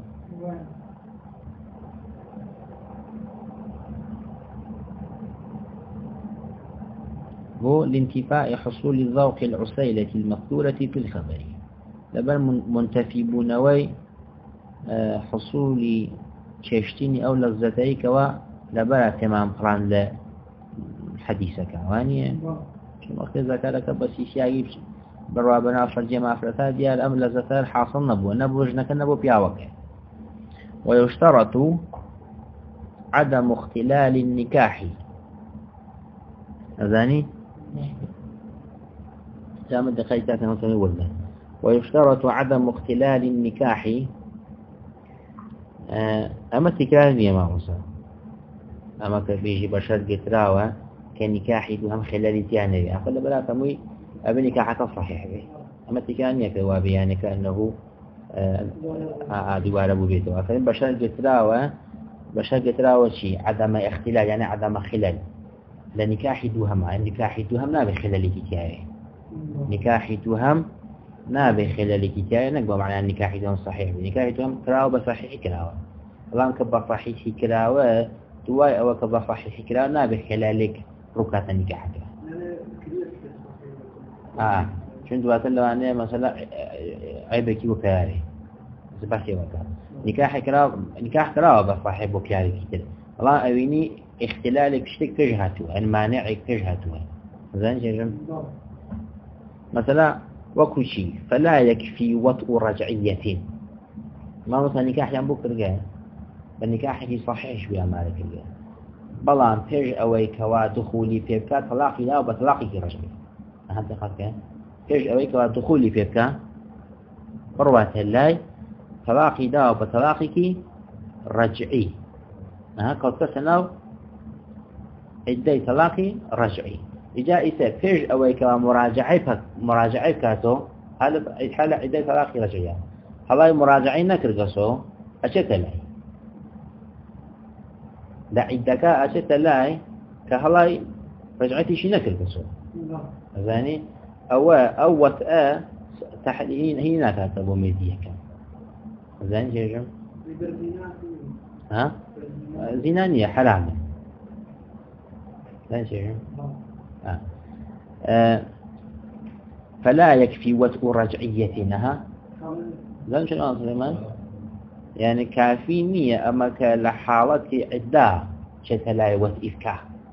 هو لانتفاء حصول الذوق العسيلة المذكورة في الخبر لبر منتفي بنوي حصول شيشتيني أو لذتيك ولبر تمام قران لحديثك واني شو وقت ذكرك بس يشيء بروابنا فرج ما فرتا ديال أم لذتار حاصل نبو جنك نبو بياوك ويشترط عدم اختلال النكاح أذاني جامد دقيقة مثلا ولا ويشترط عدم اختلال النكاح أما تكرار يا ماموسا أما كبيجي بشر قتراوة كنكاحي دوهم خلال تياني أقول بلا فموي أبي نكاحك صحيح به أما تكرار يكوابي يعني كأنه دوار أبو بيته فإن بشر قتراوة شيء عدم اختلال يعني عدم خلال لنكاحي دوهم نكاحي دوهم لا بخلال تياني نكاحي توهم نابي خلال كتاية نقبل معنى النكاحي توهم صحيح نكاحي توهم كراوة بصحيح كراوة الآن كبر صحيح كراوة دواي أو كبر صحيح كراوة نابي خلالك ركعة النكاح شون دوات لو أنا مثلا عيبك وكاري زبحي وكار نكاح كراوة بصحيح بكاري كتير الآن أويني اختلالك شتك تجهته المانعك تجهته زين جيجم مثلا وكشي فلا يكفي وطء رجعية ما مثلا نكاح ينبوك رجال بالنكاح في صحيح شوية مالك رجال بلان بيج أوي كوا دخولي فيبكا طلاقي لا وبطلاقي رجعي هذا خاطئ بيج أوي كوا دخولي فيبكا روات اللاي طلاقي لا وبطلاقي رجعي قد تسنو عدي طلاقي رجعي إجازة بيج أو كوا مراجعة كاتو هل حالة عدة طلاق رجعية هلاي مراجعين نكرقصو أشت لاي دا عدك أشت لاي كهلاي رجعتي شي نكرقصو زاني أو وطأ تحليين هنا كاتبو ميديا كان زاني جيجم زينانية حرامة زاني جيجم فلا يكفي وطء رجعيتها لن شنو سليمان يعني كافي نية أما كلحالة عدة شتلاي وطئفكا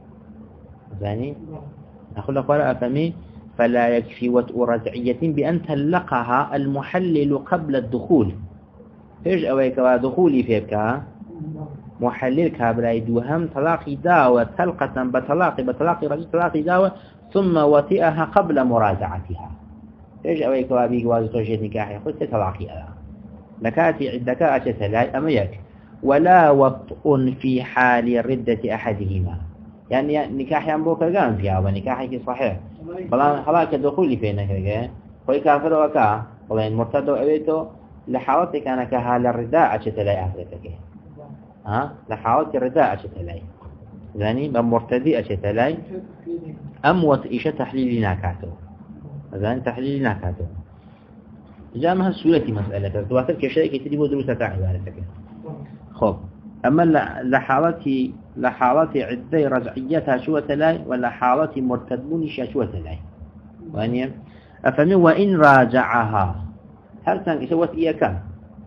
زاني أقول لك ولا أفهمي فلا يكفي وطء رجعية بأن تلقها المحلل قبل الدخول فيج أويك ودخولي فيبكا محلل كابراي دوهم طلاقي داوة تلقة بطلاقي رجل طلاقي داوة ثم وطئها قبل مراجعتها ايش اويك وابيك واجه توجيه نكاحي قلت طلاقي انا لكاتي عندك اتسلاي اميك ولا وطء في حال ردة احدهما يعني نكاح ينبوك قام فيها ونكاحك صحيح بلان خلاك دخولي فينك خوي كافر وكا بلان مرتد وابيتو لحالتك انا كهال الرداء اتسلاي احدثك لحالتك الرداء اتسلاي يعني بمرتدي اتسلاي أم وطئش تحليل ناكاتو أذان تحليل ناكاتو جامها السورة مسألة تواتر كشيء تدريب دروسة عبارتك خب أما لحالة عدة رجعيتها شو تلاي ولا حالة مرتدون شو تلاي وأني أفهم وإن راجعها هل كان سوت إياك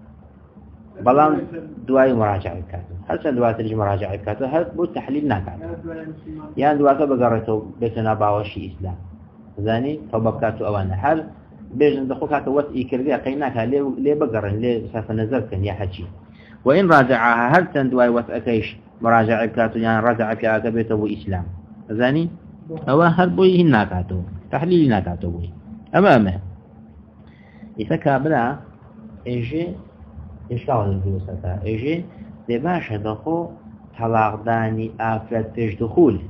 بلان دواي مراجعة كاتو هل سن دواي ترجم مراجعة كاتو هل بو تحليل ناكاتو يعني دواي بقرته بيتنا باوشي إسلام زاني فبكاتو أوانا هل بيجن دخوك هكا وطئي كردية قيناكها ليه بقرن ليه سافة نزلتن يا حجي وإن راجعها هل سن دواي وطئكيش مراجعة كاتو يعني راجع في عقبته وإسلام زاني أو هل بوي هناكاتو تحليل ناكاتو بوي أمامه إذا كابلا إيجي إشتغل الدروسة إيجي دباشة دخو طلاق داني آفات فيش دخول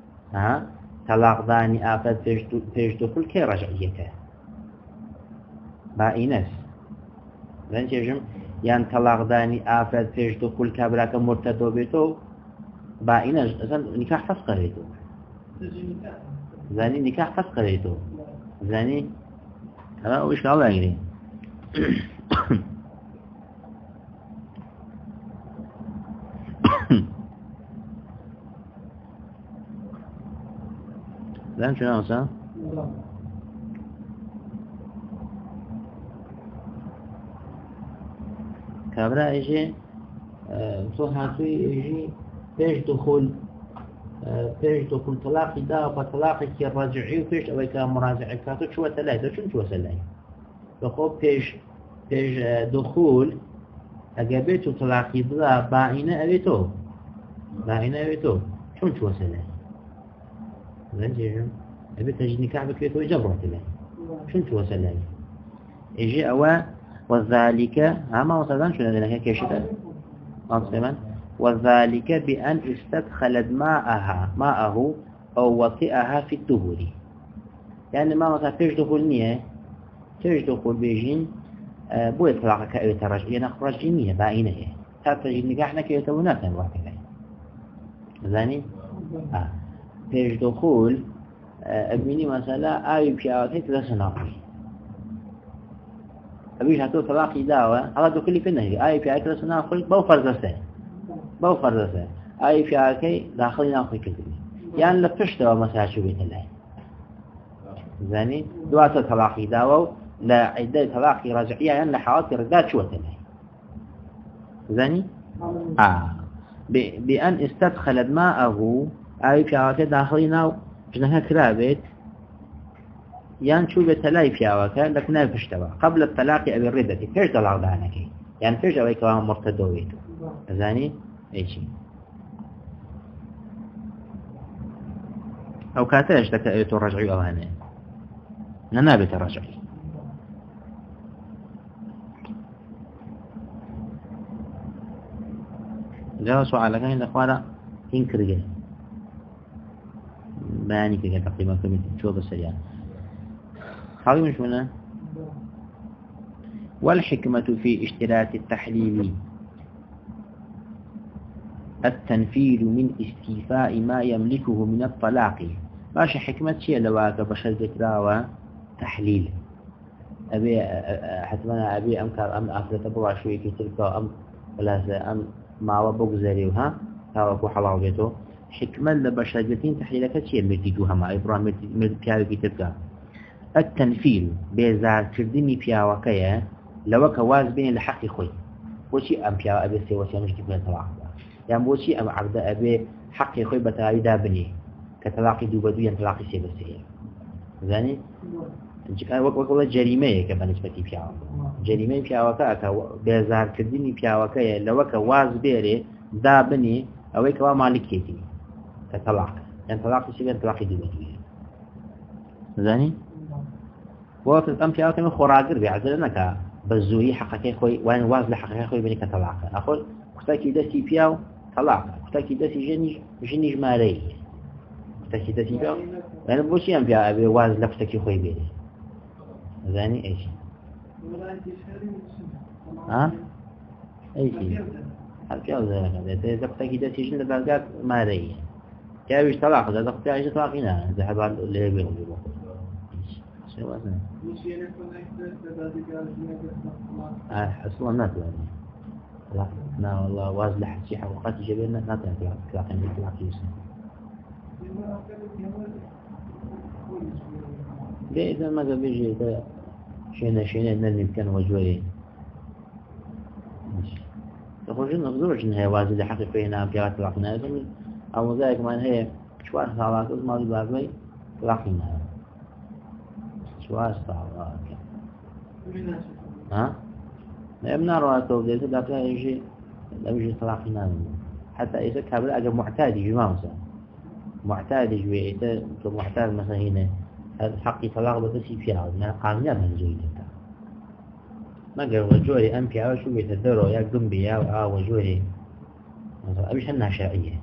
طلاق داني آفات فيش دخول كي رجعيته بائنس لن تجم يعني طلاق داني آفات فيش دخول كابراك مرتدو بيتو بائنس نكاح فسق ريتو زاني نكاح فسق ريتو زاني هذا هو إشكال الله يقري لأن شنو أصلا كابرا يجي صحاتي يجي فيش دخول طلاقي دا وطلاقي كي الرجعي وفيش أو كان مراجعي كاتو شو ثلاثة شو سلاي دخول فيش دخول أجابته طلاقي بلا باينة أبيتو شون شو سنة زين أبي تجني كعبك بيتو جبرت له شون شو سنة يجي أوا وذلك هما وصلنا شو لنا كيشتا أصلاً وذلك بأن استدخلت ماءه أو وطئها في الدهور يعني ما وصل تيج دخول بيجين بو إطلاق كأوية الرجل يعني أخرج جنية باينة حتى النكاح نكيته ونافع الواقع زاني تيج دخول أبني مثلا آي بشاوتي تلسناقي أبيش هاتو طلاقي داوة على دخولي في النهي آي بشاوتي تلسناقي بو فرزسه آي بشاوتي داخلي ناقي كذبي يعني لبتشتوى مثلا شو بيت الله زاني دواسة طلاقي داوة لا عدة طلاقي رجعية يعني لحواتي ردات شو تلهي زاني بأن استدخلت ماءه آي بشاوتي داخلي جنها كرابت يعني شو بتلاقي فيها وكان لك نافش تبع قبل التلاقي أبي الردة فيش طلاق دهنك يعني فيش أبي كلام مرتدويته زاني أي شيء أو كاتش تكأيت الرجعي أو هنا ننابت الرجعي جاء سؤال كان الأخوان ينكر بياني كذا تقريبا كم شو بس يعني حاول مش منه والحكمة في اشتراط التحليل التنفيذ من استيفاء ما يملكه من الطلاق ماشي حكمة شيء لواك بشر ذكرى تحليل أبي حتمنا أبي أمكر أم أفلت أبوع شوي كتلك أم ولا أم ما وبقزري وها هاوكو حلاو بيتو حكمة لبشر ذكرين تحليلك شيء مرتجوها ما إبراهيم مرتجاوي كتلك التنفيذ بيزار كردني بياوكيا لوك واز بين الحق خوي وشي أم بياو أبي سوى مش كيف طلاق يعني وشي أم عبد أبي حق خوي بتاعي دابني كتلاقي دوبدو ينتلاقي سي بسيه زاني كان وقت جريمة كبنسبة بياو جريمة بياوكا بيزار كردني بياوكيا لوك واز بيري دابني أو كوا مالكيتي كتلاق يعني طلاق سي ينتلاقي دوبدو زاني وقت الأم في أوقات من خراجر بيعزلناك بزوي حقك خوي وين واز حقك خوي بينك طلاق أقول كتاكي دسي فيها طلاق كتاكي دسي جني جماري كتاكي دسي فيها أنا بوشي أم فيها أبي واز لفتك خوي بيني زاني إيش أي شيء هل فيها ذلك إذا كتاكي دسي جني درجات ماري كابيش طلاق إذا كتاكي عيش طلاقنا ذهب اللي بيقولوا أصلا ناتو يعني لا والله واز لحد شي حقوقات جبلنا ناتو كلاقين بالكلاقيس ليه إذا ما بيجي شينا نرني بكان وجوهي تخرجون نفضلوش إن هي واز اللي حقيقي هنا بكلاقات كلاقينا أو ذلك ما هي شوار صعبات ما بيبقى كلاقينا شو أصلا ما يمنع رأته وذلك لا يجي طلاقنا حتى إذا كابل أجل معتاد يجي ما مثلا معتاد يجي إذا معتاد مثلا هنا الحق طلاق بتسي فيها من قانون من زوجته ما قال وجوهي أم فيها وشو بيتدروا يا جنبي يا وجوهي مثلا أبيش أنها شرعية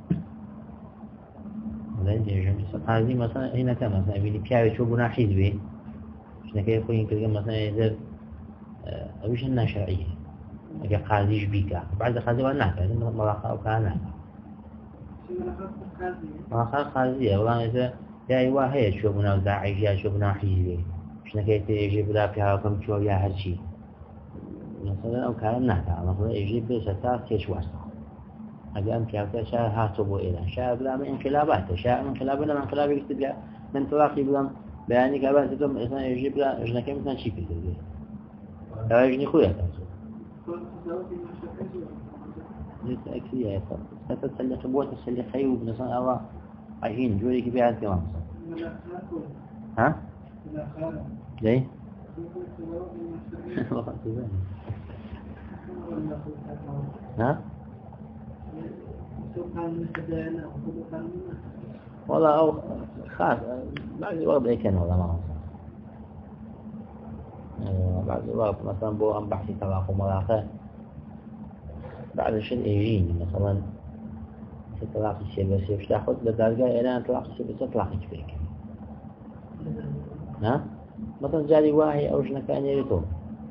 هذه مثلا هنا كما مثلا أبي بيعرف شو بنا حزبي عشان كده يقولين كده مثلا إذا أبيش إنها شرعية أجا قاضيش بيكا بعد قاضي وناك لأنه ملاقة أو كاناك ملاقة قاضية والله إذا يا أيوة هي شو بنا داعش يا شو بنا حزبي عشان كده يجي بلا فيها كم شو يا هالشي مثلا أو كاناك مثلا يجي بس أساس كيش واسع أجا أمكن شاء هاتبوا إلى شاء بلا من انقلابات شاء من انقلابنا من انقلاب يكتب له من تلاقي بلا بياني كابات تم إنسان يجيب له إجنا كم إنسان شيء كده لا يجني خويا تاسو ليس أكثر يا فا تتسلي قبوة تتسلي خيو بنسان أوا عايشين جوري كبيرات كمان ها ليه والله تزاني ها والله أو خاص بعد الوقت أي كان والله ما هو بعد الوقت مثلا بو أم بحثي طلاق وملاقة بعد الشيء يجيني مثلا في طلاق الشيء بس يفتح تاخذ لدرجة إعلان طلاق الشيء بس طلاق يجبرك ها مثلا جاري واحد أو شنا كان يريتو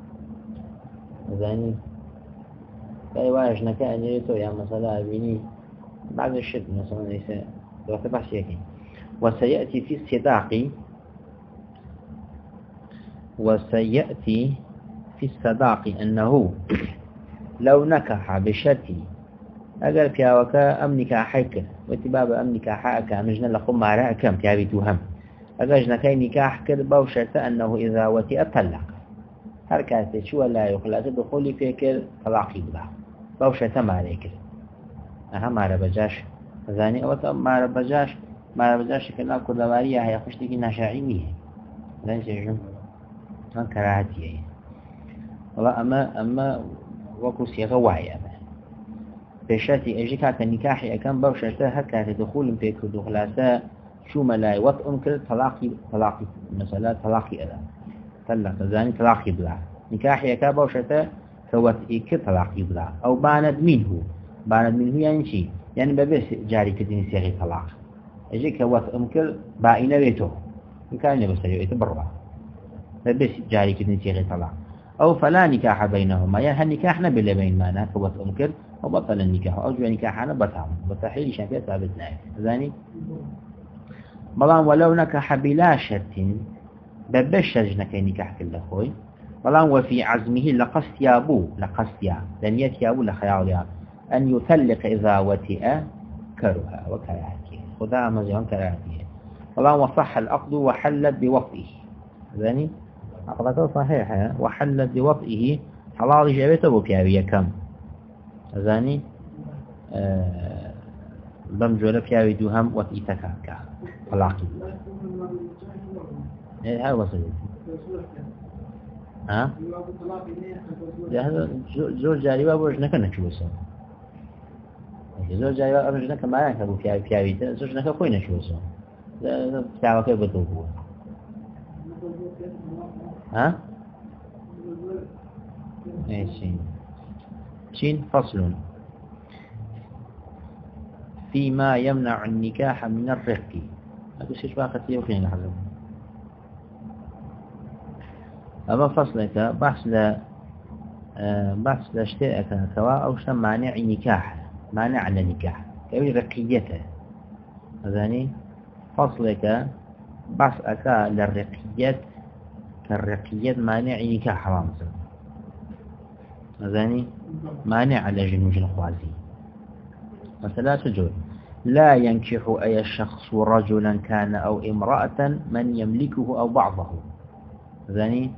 زاني جاري واحد شنا كان يريتو يعني مثلا بيني بعد الشيء مثلا ليس وقت بحثي وسيأتي في الصداق أنه لو نكح بشرط أجر بياوكا أم نكاحك واتباب أم نكاحك مجنى لقم معرأ كم تيابي توهم أجر نكاي نكاح كربا وشرط أنه إذا وتي أطلق هر كاسي شو لا يخلق دخولي فيكر طلاقي بلا باوشرط معرأ أها معرأ بجاش زاني أو معرأ بجاش كنا كردوارية هي خشتكي نشاعينيه ليس يجب أن كراهتي والله أما وكو صيغة وعي بشرطي أجيكا كنكاحي أكام بوشرته هكا دخول بيك دخلاسا شو ملاي وطئم كل طلاقي مثلا طلاقي ألا طلق زاني طلاقي بلا نكاحي أكام بوشرته كوطئي كطلاقي بلا أو باند منه يعني شي يعني ببس جاري كدني صيغي طلاق أجيكا وطئم كل بائنا بيتو نكاحي نبسريو يتبرع بس جاري كدني صيغي طلاق أو فلا نكاح بينهما يعني هالنكاح نبي بين ما ناكبت أمكر وبطل النكاح أو جوا نكاحنا بتحيل شافية ثابت نايف زاني بلان ولو نكح بلا شرط ببشر نكاح نكاح كل خوي بلان وفي عزمه لقصد لن يتيابو لخيال أن يثلق إذا وتئ كرها وكراهته خذها مزيان كراهته بلان وصح العقد وحلت بوطئه زاني عقدته صحيحة وحلت بوطئه حلال جابته بكاوية كم زاني بمجولة بكاوي دوهم وتئتكاكا طلاقي هاي وصلت ها هذا زور جاري وابرج نكا نشوسه زور جاري وابرج نكا ما ينكا بكاوي زور نكا خوي نشوسه بتاعه كيف بتوبوه ها ماشي شين فصل فيما يمنع النكاح من الرق هذا شيء باقي يوكين الحزم أما فصلك بحث لاشتئك كواء أو شم مانع نكاح مانع على نكاح كوي رقيته هذاني فصلك بحث أكا للرقية كالرقية مانع نكاح حرام هذاني مانع على جنوج الخوازي مثلا تجول لا ينكح أي شخص رجلا كان أو امرأة من يملكه أو بعضه هذاني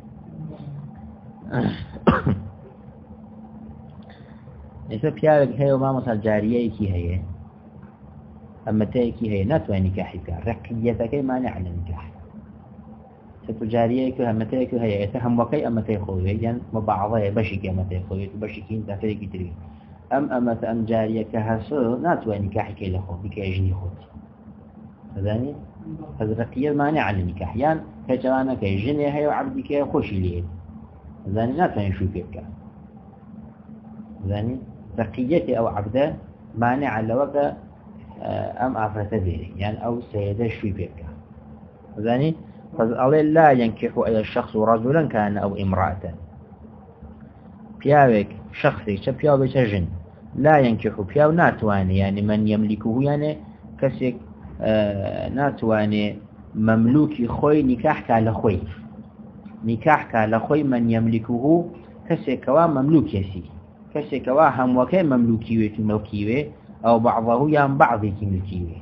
إذا بيالك هي وما مثل جارية كي هي أما تيكي هي ناتوى نكاحك رقيتك مانع على النكاح ستجاريه که همته که هیئت هم وکی امته خویه یعنی مبعضه بشی که امته خویه بشی که این تفری کتری امت ام جاریه که هسه ناتوانی نکاحی که لخو بکه اجنی خود فذاني فذرقية مانع على النكاح يعني كجوانا كجنة هي وعبدي كي خوشي ليه فذاني ناتواني شو بيبكى فذاني رقيتي أو عبده مانع على وقت أم أفرت ذيري يعني أو سيدة شو بيبكى فذاني فالله لا ينكح أي شخص رجلا كان أو امرأة بياوك شخصي شبياو بيشجن لا ينكح بياو ناتواني يعني من يملكه يعني كسيك ناتواني مملوكي خوي نكاح كالخوي نكاح كالخوي من يملكه كسيك وا مملوك يسي كسيك وا هم وكي مملوكي ملكي أو بعضه يعني بعضه ملكي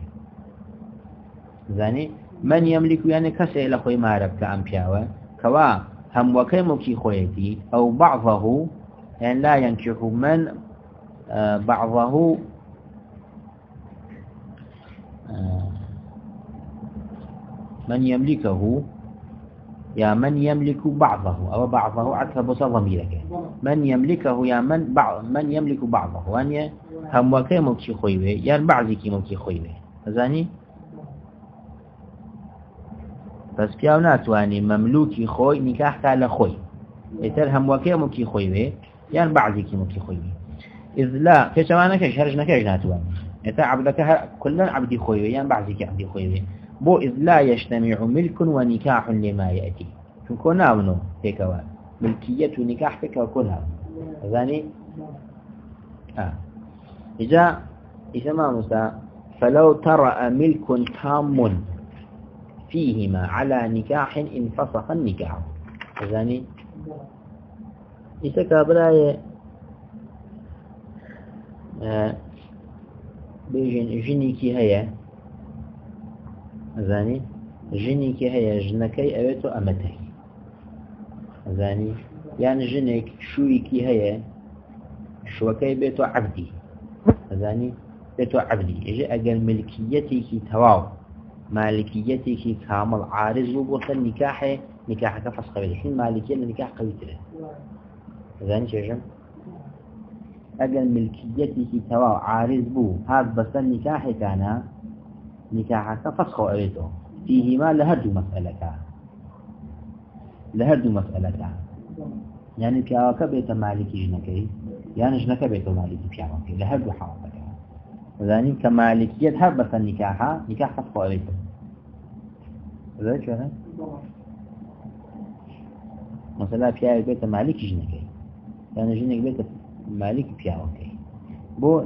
زاني من يملك يعني كسي لخوي مارب كأم بياوه كوا هم وكي ملكي خويتي أو بعضه يعني لا ينكح من بعضه من يملكه يا من يملك بعضه أو بعضه عطف بوسا ضميرك من يملكه يا من يملك بعضه وأن هم وكي ملكي خويوه يعني بعضي كي ملكي خويوه أزاني بس بياو ناتواني مملوكي خوي نكاح تالا خوي يتر هم وكي ملكي خويوه يعني بعضي كي ملكي خويوه إذ لا كشوانا كش هرجنا كش ناتواني يتر عبدك كلنا عبدي خويوه يعني بعضي كي عبدي خويوه بو إذ لا يجتمع ملك ونكاح لما يأتي شو ناونو هيكوا ملكية ونكاح هيكوا كلها أزاني إذا ما موسى فلو ترى ملك تام فيهما على نكاح انفسخ النكاح أزاني إذا كابراي بيجن جنيكي هيا أزاني جنيكي هيا جنكي أويتو أمتي أزاني يعني جنك شويكي هيا شوكي بيتو عبدي أزاني بيتو عبدي يجي أقل ملكيتي تواو مالكيتي كامل عارض وبوصل نكاحك فسخ بيه حين مالكية النكاح قوي تره أزاني شجم أقل ملكيتي تواو عارض بو هذا بس النكاح كان نكاحك فسخ أبيته فيهما لهدو مسألة يعني بياوك بيت مالكي جنكي يعني جنك بيت مالكي بياوك لهدو حاطك وذاني كمالكية هر بس النكاح فسخ أبيته ذلك شو هذا؟ مثلا بياوك بيت مالكي جنكي يعني جنك بيت مالكي بياوك بو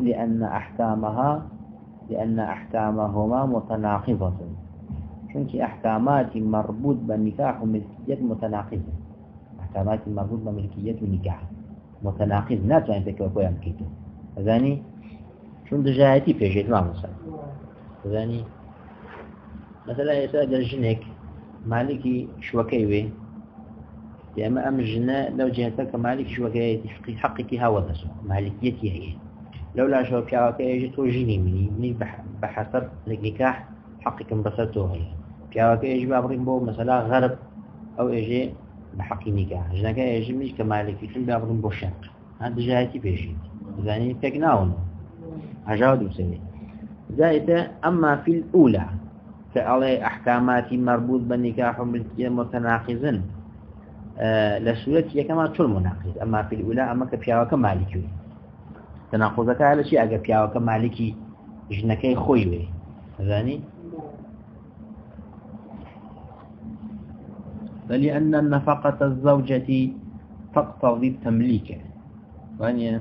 لأن أحكامهما متناقضة چونك أحكامات مربوط بالنكاح وملكية متناقضة أحكامات مربوط بملكية والنكاح متناقض ناتو أن تكوكو يمكيتو أذاني شون دجايتي في جيت ما أذاني مثلا يسأل الجنك مالكي شوكيوي يا أما أم الجنة لو جهتك مالكي شوكيوي حقك هاوتسو مالكيتي هي لولا شو بياوكي يجتو جيني مني بحسب النكاح حقك مبسطه هي بياوكي يجي بابرين بو مثلا غرب أو يجي بحق نكاح جنك يجي مش كمالكي شون بابرين بو شرق هذا جهتي بيجي يعني تقناونه أجاود بسوي زائدة أما في الأولى فعليه أحكامات مربوط بالنكاح وملكية متناقضا لسورة كما تشول مناقض أما في الأولى أما كبياوك مالكي تناقضك على شيء أجا بياوك مالكي جنكي خويوي ذاني فلأن النفقة الزوجة تقتضي التمليك وأن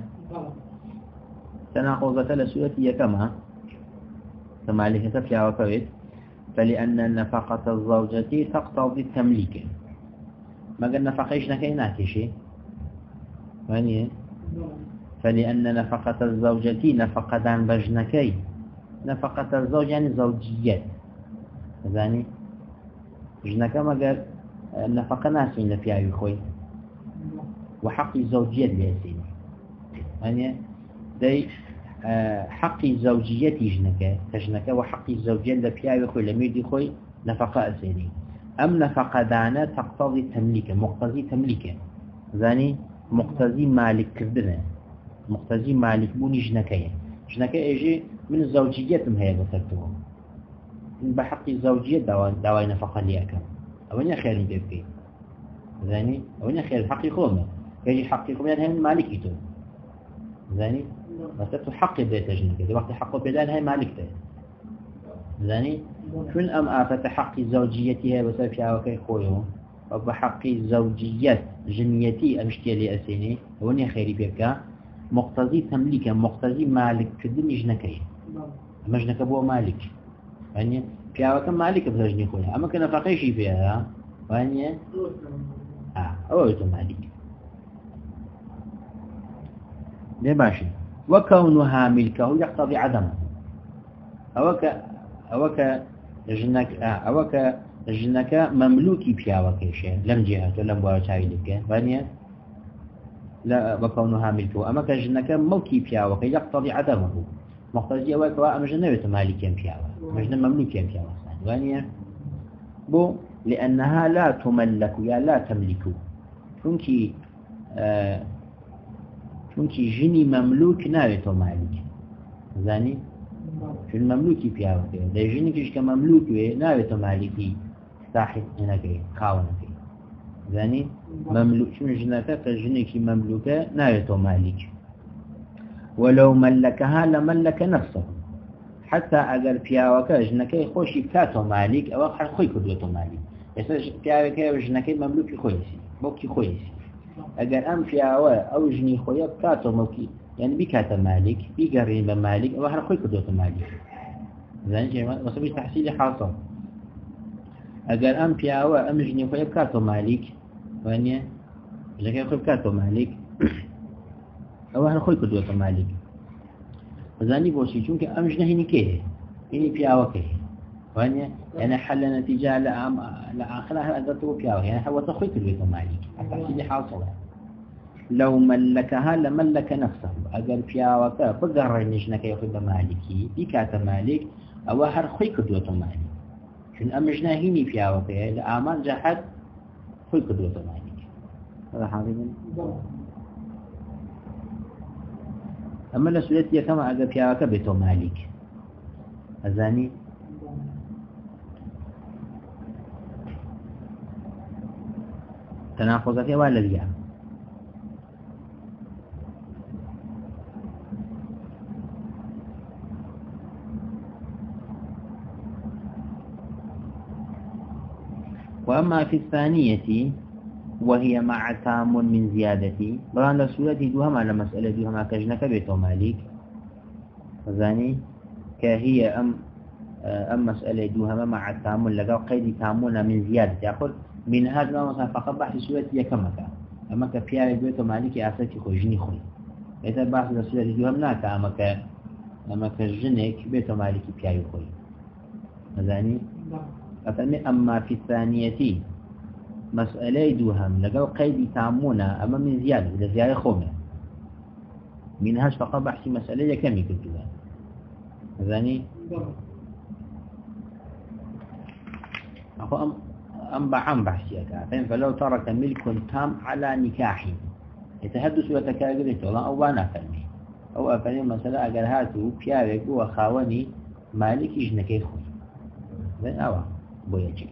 تناقضك لسورة كما تمالك بياوك ويت فلأن النفقة الزوجة تقتضي التمليك ما قلنا نفقيش نكيناتي شيء وأن فلأن نفقة الزوجة نفقة بجنكي نفقة الزوج يعني زوجيات يعني جنك ما قال نفقة ناسين لفيها يخوي وحق الزوجيات ليسين يعني دي حق الزوجيات جنك وحق الزوجيات لفيها يخوي لمير دي خوي نفقة أسيني أم نفقة دانا تقتضي التمليك مقتضي تمليك يعني مقتضي مالك كردنا مقتضي مالك بوني جنكي يجي من الزوجيتهم هي بسرتهم بحق الزوجية دواء نفقة ليأكل أولي خير بيبكي زاني أولي خير حقي خومة يجي حقي خومة يعني من مالكيتو زاني بسرتو حقي بيت جنكي وقت حقه بيدان هي مالكته زاني شون أم آفة حق الزوجية هي بسرت فيها وكي خويه وبحق الزوجيات جنيتي أمشتيا لي أسيني أولي خير بيبكي مقتضي تمليك مقتضي مالك كدني جنكي أما جنك أبوه مالك يعني فيها كم مالك بتجني خويا أما كنا فقيشي فيها يعني أويتو مالك ليه ماشي وكونها ملكه يقتضي عدمه أوك جنك مملوكي فيها وكيشة لم جهة لم بوارتاي لك يعني لا وكونها ملكه أما كجنك ملكي فيها وكي يقتضي عدمه مقتضي أوك وأما جنبت مالكيا فيها مجنب مملوكيا فيها يعني بو لأنها لا تملك يا لا تملك چونکی جني مملوك ناوێتەوە مالك زاني في المملوكي پیاوەکە لە ژنێکیش کە مملوک وێ ناوێتەوە مالکی صاحب هێنەکەی خاوەنەکەی زاني مملوك چون ژنەکە کە ژنێکی مملوکە ناوێتەوە مالك ولو ملكها لملك نفسه حتى أجر پیاوەکە ژنەکەی خۆشی بکاتەوە مالك ئەوە هەر خۆی کردوێتەوە مالك ئێستا پیاوەکە ژنەکەی مملوکی خۆیسی بۆکی خۆیسی ئەگەر ئەم پیاوە ئەو ژنی خۆیە بکاتەوە مەوکی يعني بكاتە مالك بيقرين بمالك أو هر خوي كدوة مالك زين جماعة وسبي تحصيل حاصل أجر أم بياوة أم جني خوي بكاتو مالك وانيا جاكي خوي بكاتو مالك أو هر خوي كدوة مالك زاني بوشي چونك أم جنه هني كيه هني بياوة كيه وانيا يعني حل نتيجة لآخرها هل أقدرتوا بياوة يعني حوة خوي كدوة مالك تحصيل حاصل لو ملكها لملك نفسه أجر بياوك بقرر نجنك يخد مالكي بكات مالك أو هر خوي كدوة مالك شن أمجنا هيني بياوك لآمان جحد خوي كدوة مالك هذا حاضر أما لسولتي كما أجر بياوك بيتو مالك أزاني تناقضك ولا ليا وأما في الثانية وهي مع تام من زيادة بلان لسورة دوهما لمسألة دوهما كجنك بيتو مالك فزاني كهي أم مسألة دوهما مع تام لقاو قيد تامون من زيادة يقول من هذا مثلا فقط بحث سورة يكمك أما كفيا بيتو مالك أساسي خوي جني خوي إذا بحث لسورة دوهما ناك أما كجنك بيتو مالك بيا خوي فزاني أفهمي أما في الثانية مسألة دوهم لقوا قيد تعمونا أما من زيادة إذا زيادة خومة منهاش فقط بحثي مسألة كم يكتبها أفهمي أخو أم بحثي أكا فلو ترك ملك تام على نكاح يتحدث وتكاغريت والله أو أنا أفهمي أو أفهمي مسألة أقل هاتو بيارك وخاوني مالك يجنكي خوي زين أوا بويجي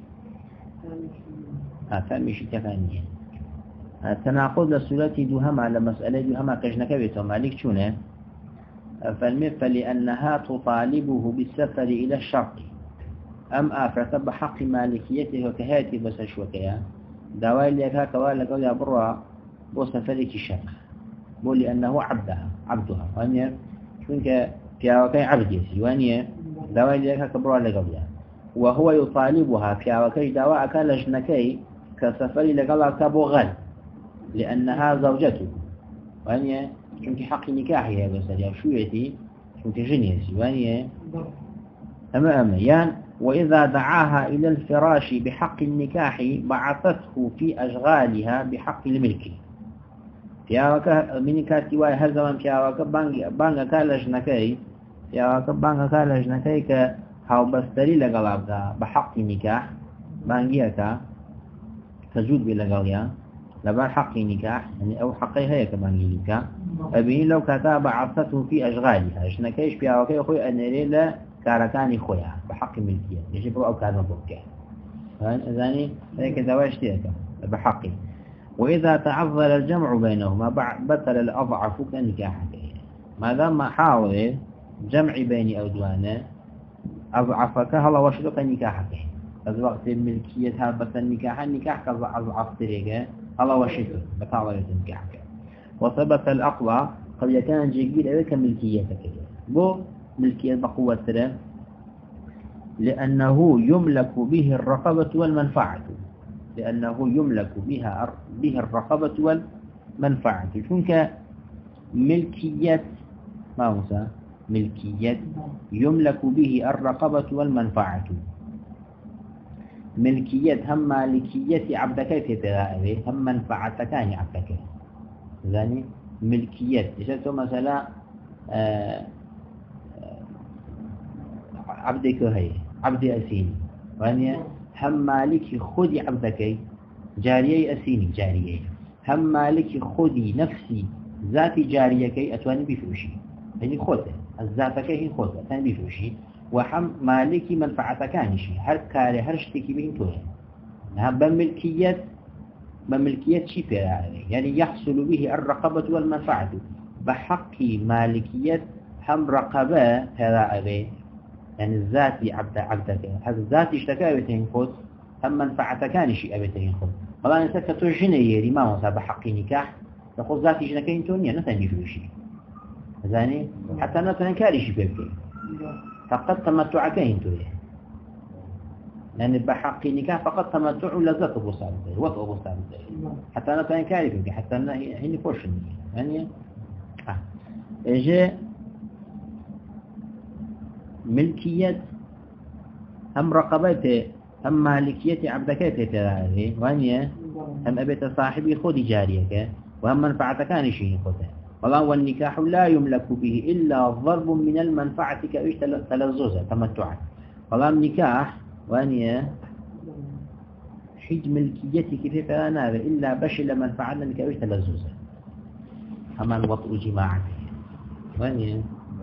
فهمي شي تفانيه التناقض للسورة دوهم على مسألة دوهم كجنك بيتو مالك شونه فالمف فلأنها تطالبه بالسفر إلى الشرق أم آفرت بحق مالكيته وكهاتي بس شوكيا دواء لك كوالا قولا برا بو سفرك الشرق بو لأنه عبدها وانيا شونك كياوكي عبد يسي وانيا دواء لك كبرا لقولا وهو يطالبها في وكي دواء كالجنكي كسفر لقلع كابو غل لأنها زوجته وأني شنك حق نكاحي هذا سريع شويتي شنك جنيسي وأني أما يعني وإذا دعاها إلى الفراش بحق النكاح بعثته في أشغالها بحق الملك في وكا منكاتي واي هزمان في وكا بانغا كالجنكي في وكا بانغا كالجنكي هاو بستري لقلابها بحق نكاح بانجيكا تجود بلقليا لبان حق نكاح يعني أو حقي هي كبانجيكا أبين لو كتاب عصته في أشغالها شنكيش بيا وكي أخوي أن ليلة كاركاني خويا بحق ملكية يجب أو كان مبوكا فأني هيك دواش تيكا بحقي وإذا تعذر الجمع بينهما بطل الأضعف كنكاحك ما دام حاول جمع بين أودوانا أضعفك هلا وشلك نكاحك از وقت الملكية هابة النكاح كضعف طريقة هلا وشلك بطاولة نكاحك وثبت الأقوى قد كان جيد لك ملكيتك بو ملكية بقوة ترى لأنه يملك به الرقبة والمنفعة به الرقبة والمنفعة شونك ملكية ما هو ملكية يملك به الرقبة والمنفعة ملكية هم مالكية عبدك في تغائبه هم منفعتك عن عبدك يعني ملكية إذا مثلا عبدك هي عبد أسيني وأن هم مالكي خودي عبدك جارية أسيني جارية هم مالكي خودي نفسي ذاتي جارية أتواني بفروشي يعني خوته الذاتك هي خوته أتواني بفروشي وهم مالكي منفعتك كانشي هر كاري هر شتكي بين توه هم بملكية شي فيرا يعني يحصل به الرقبة والمنفعة بحق مالكية هم رقبة هذا يعني الذاتي عبدك هذا الذاتي اشتكى أبتين خود هم منفعتك كانشي أبتين خود والله نسكت ترجنة يري ما هو بحق نكاح تقول ذاتي جنكين تونيا نتنجي فلوشي زاني حتى نتنكاري شي بيبكي فقط تمتعكين تونيا لأن بحق نكاح فقط تمتع لذات أبو سعود وطء أبو سعود حتى نتنكاري فيك حتى هني فورشن يعني إجا ملكية هم رقبته هم مالكية عبدكته تراهي وانيا هم أبيت صاحبي خود جاريك وهم منفعتك نشيه خده والله والنكاح لا يملك به إلا ضرب من المنفعة كأيش تلزوزة تمتعا والله النكاح وانيا حج ملكيتك في فلانا إلا بشل منفعتنا كأيش تلزوزة هم الوطء جماعته وانيا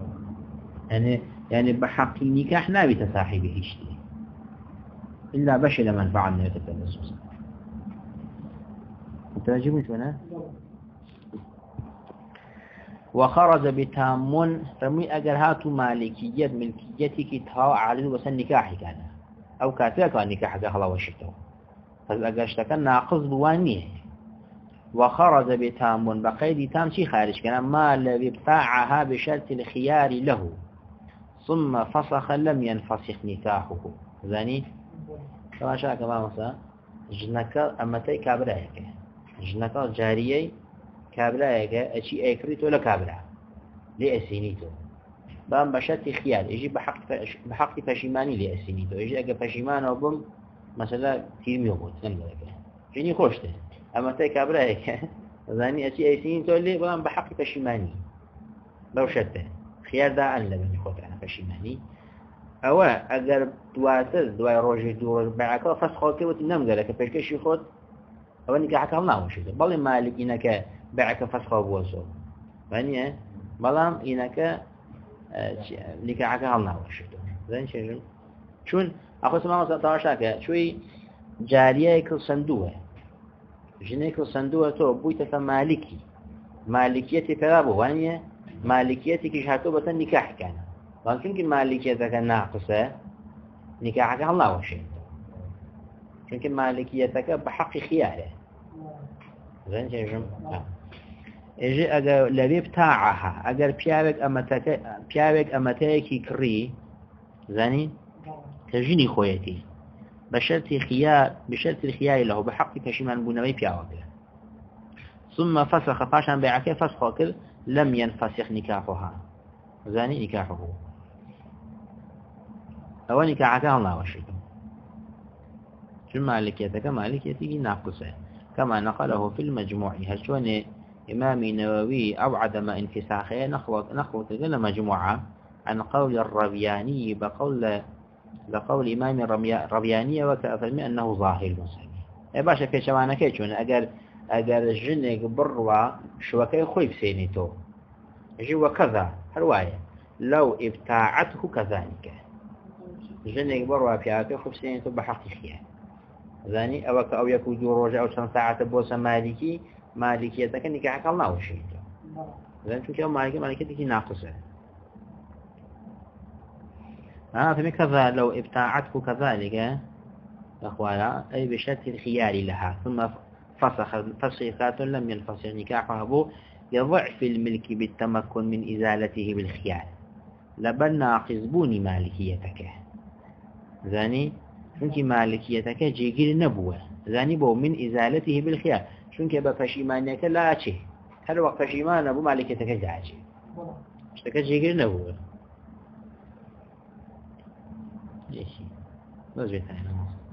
يعني بحق النكاح لا بتصاحبه اشتري إلا بشل منفعتنا يتلزوزة متراجمون شونا وخرج بتام فمي أجر هاتو مالكية ملكيتك تها على وسن نكاح كان أو كاتبك والنكاح كهلا وشتو فأجر اشتكى ناقص بوانيه وخرج بتام بقيد تام شي خارج كان ما الذي ابتاعها بشرط الخيار له ثم فسخ لم ينفسخ نكاحه زاني كما شاء كما مثلا جنك أمتي كابرايك جنك جارية كابرايك أشي أكريت ولا كابرا لأسينيتو بام بشرط خيار يجي بحق فشيماني لأسينيتو يجي أجا فشيمان وبم مثلا تيم يوموت نملك جيني خوشته أمتي كابرايك زاني أشي أسينيتو اللي بام بحق فشيماني لو شرطه خيار دا أن لبني خوت أنا فشيماني أو أجر دوای روزی دور بعکا فسخ که نم قال که پیشکشی خود أو نکاح كم ناموشيده بل مالك إنك بعك فسخ بوزو يعني بلام إنك نكاح كم ناموشيده زين شيء شون أخو سماه تاشاك شوي جارية كل صندوق جنيه كل صندوق تو بويت مالكي مالكيتي ترابو يعني مالكيتك شهادته بس النكاح كان لكن مالكيتك ناقصة نكاحك الله وشيء لكن مالكيتك بحق خياره زين شيء إجي أجر لبي بتاعها أجر بيابك أمتك كري زاني تجيني خويتي بشرط الخيار له بحق كشمان بنوي بيابك ثم فسخ فاشان بيعك فسخ كل لم ينفسخ نكاحها زاني نكاحه أو نكاحك الله وشيء شو مالكيتك مالكيتك ناقصة كما نقله في المجموع هشون إمام نووي أو عدم انفساخه نخلط لنا مجموعة عن قول الربياني بقول إمام الربياني وكأفرمي أنه ظاهر المسلم باشا في شوانا كيشون أجر جنك بروا شوكي خوي بسينيتو جوا كذا هرواية لو ابتاعته كذلك جنك بروا بياتي خوي بسينيتو بحق خيار زاني أو يكون روجة أو شن ساعة بوسة مالكيتك نكاحك الله وشيء زين شو كيو مالكيتك ناقصة فمن كذا لو ابتاعته كذلك أخوانا أي بشرط الخيار لها ثم فسخات لم ينفصل نكاحه يضعف الملك بالتمكن من إزالته بالخيار لبن ناقصبوني مالكيتك زاني شونك مالكيتك جيجير نبوة زاني بو من إزالته بالخيار شونك بفشيمانك لا أشي هل وقت فشيمان أبو مالكيتك جاجي اشتك جيجير نبوة ليش بس بيتانا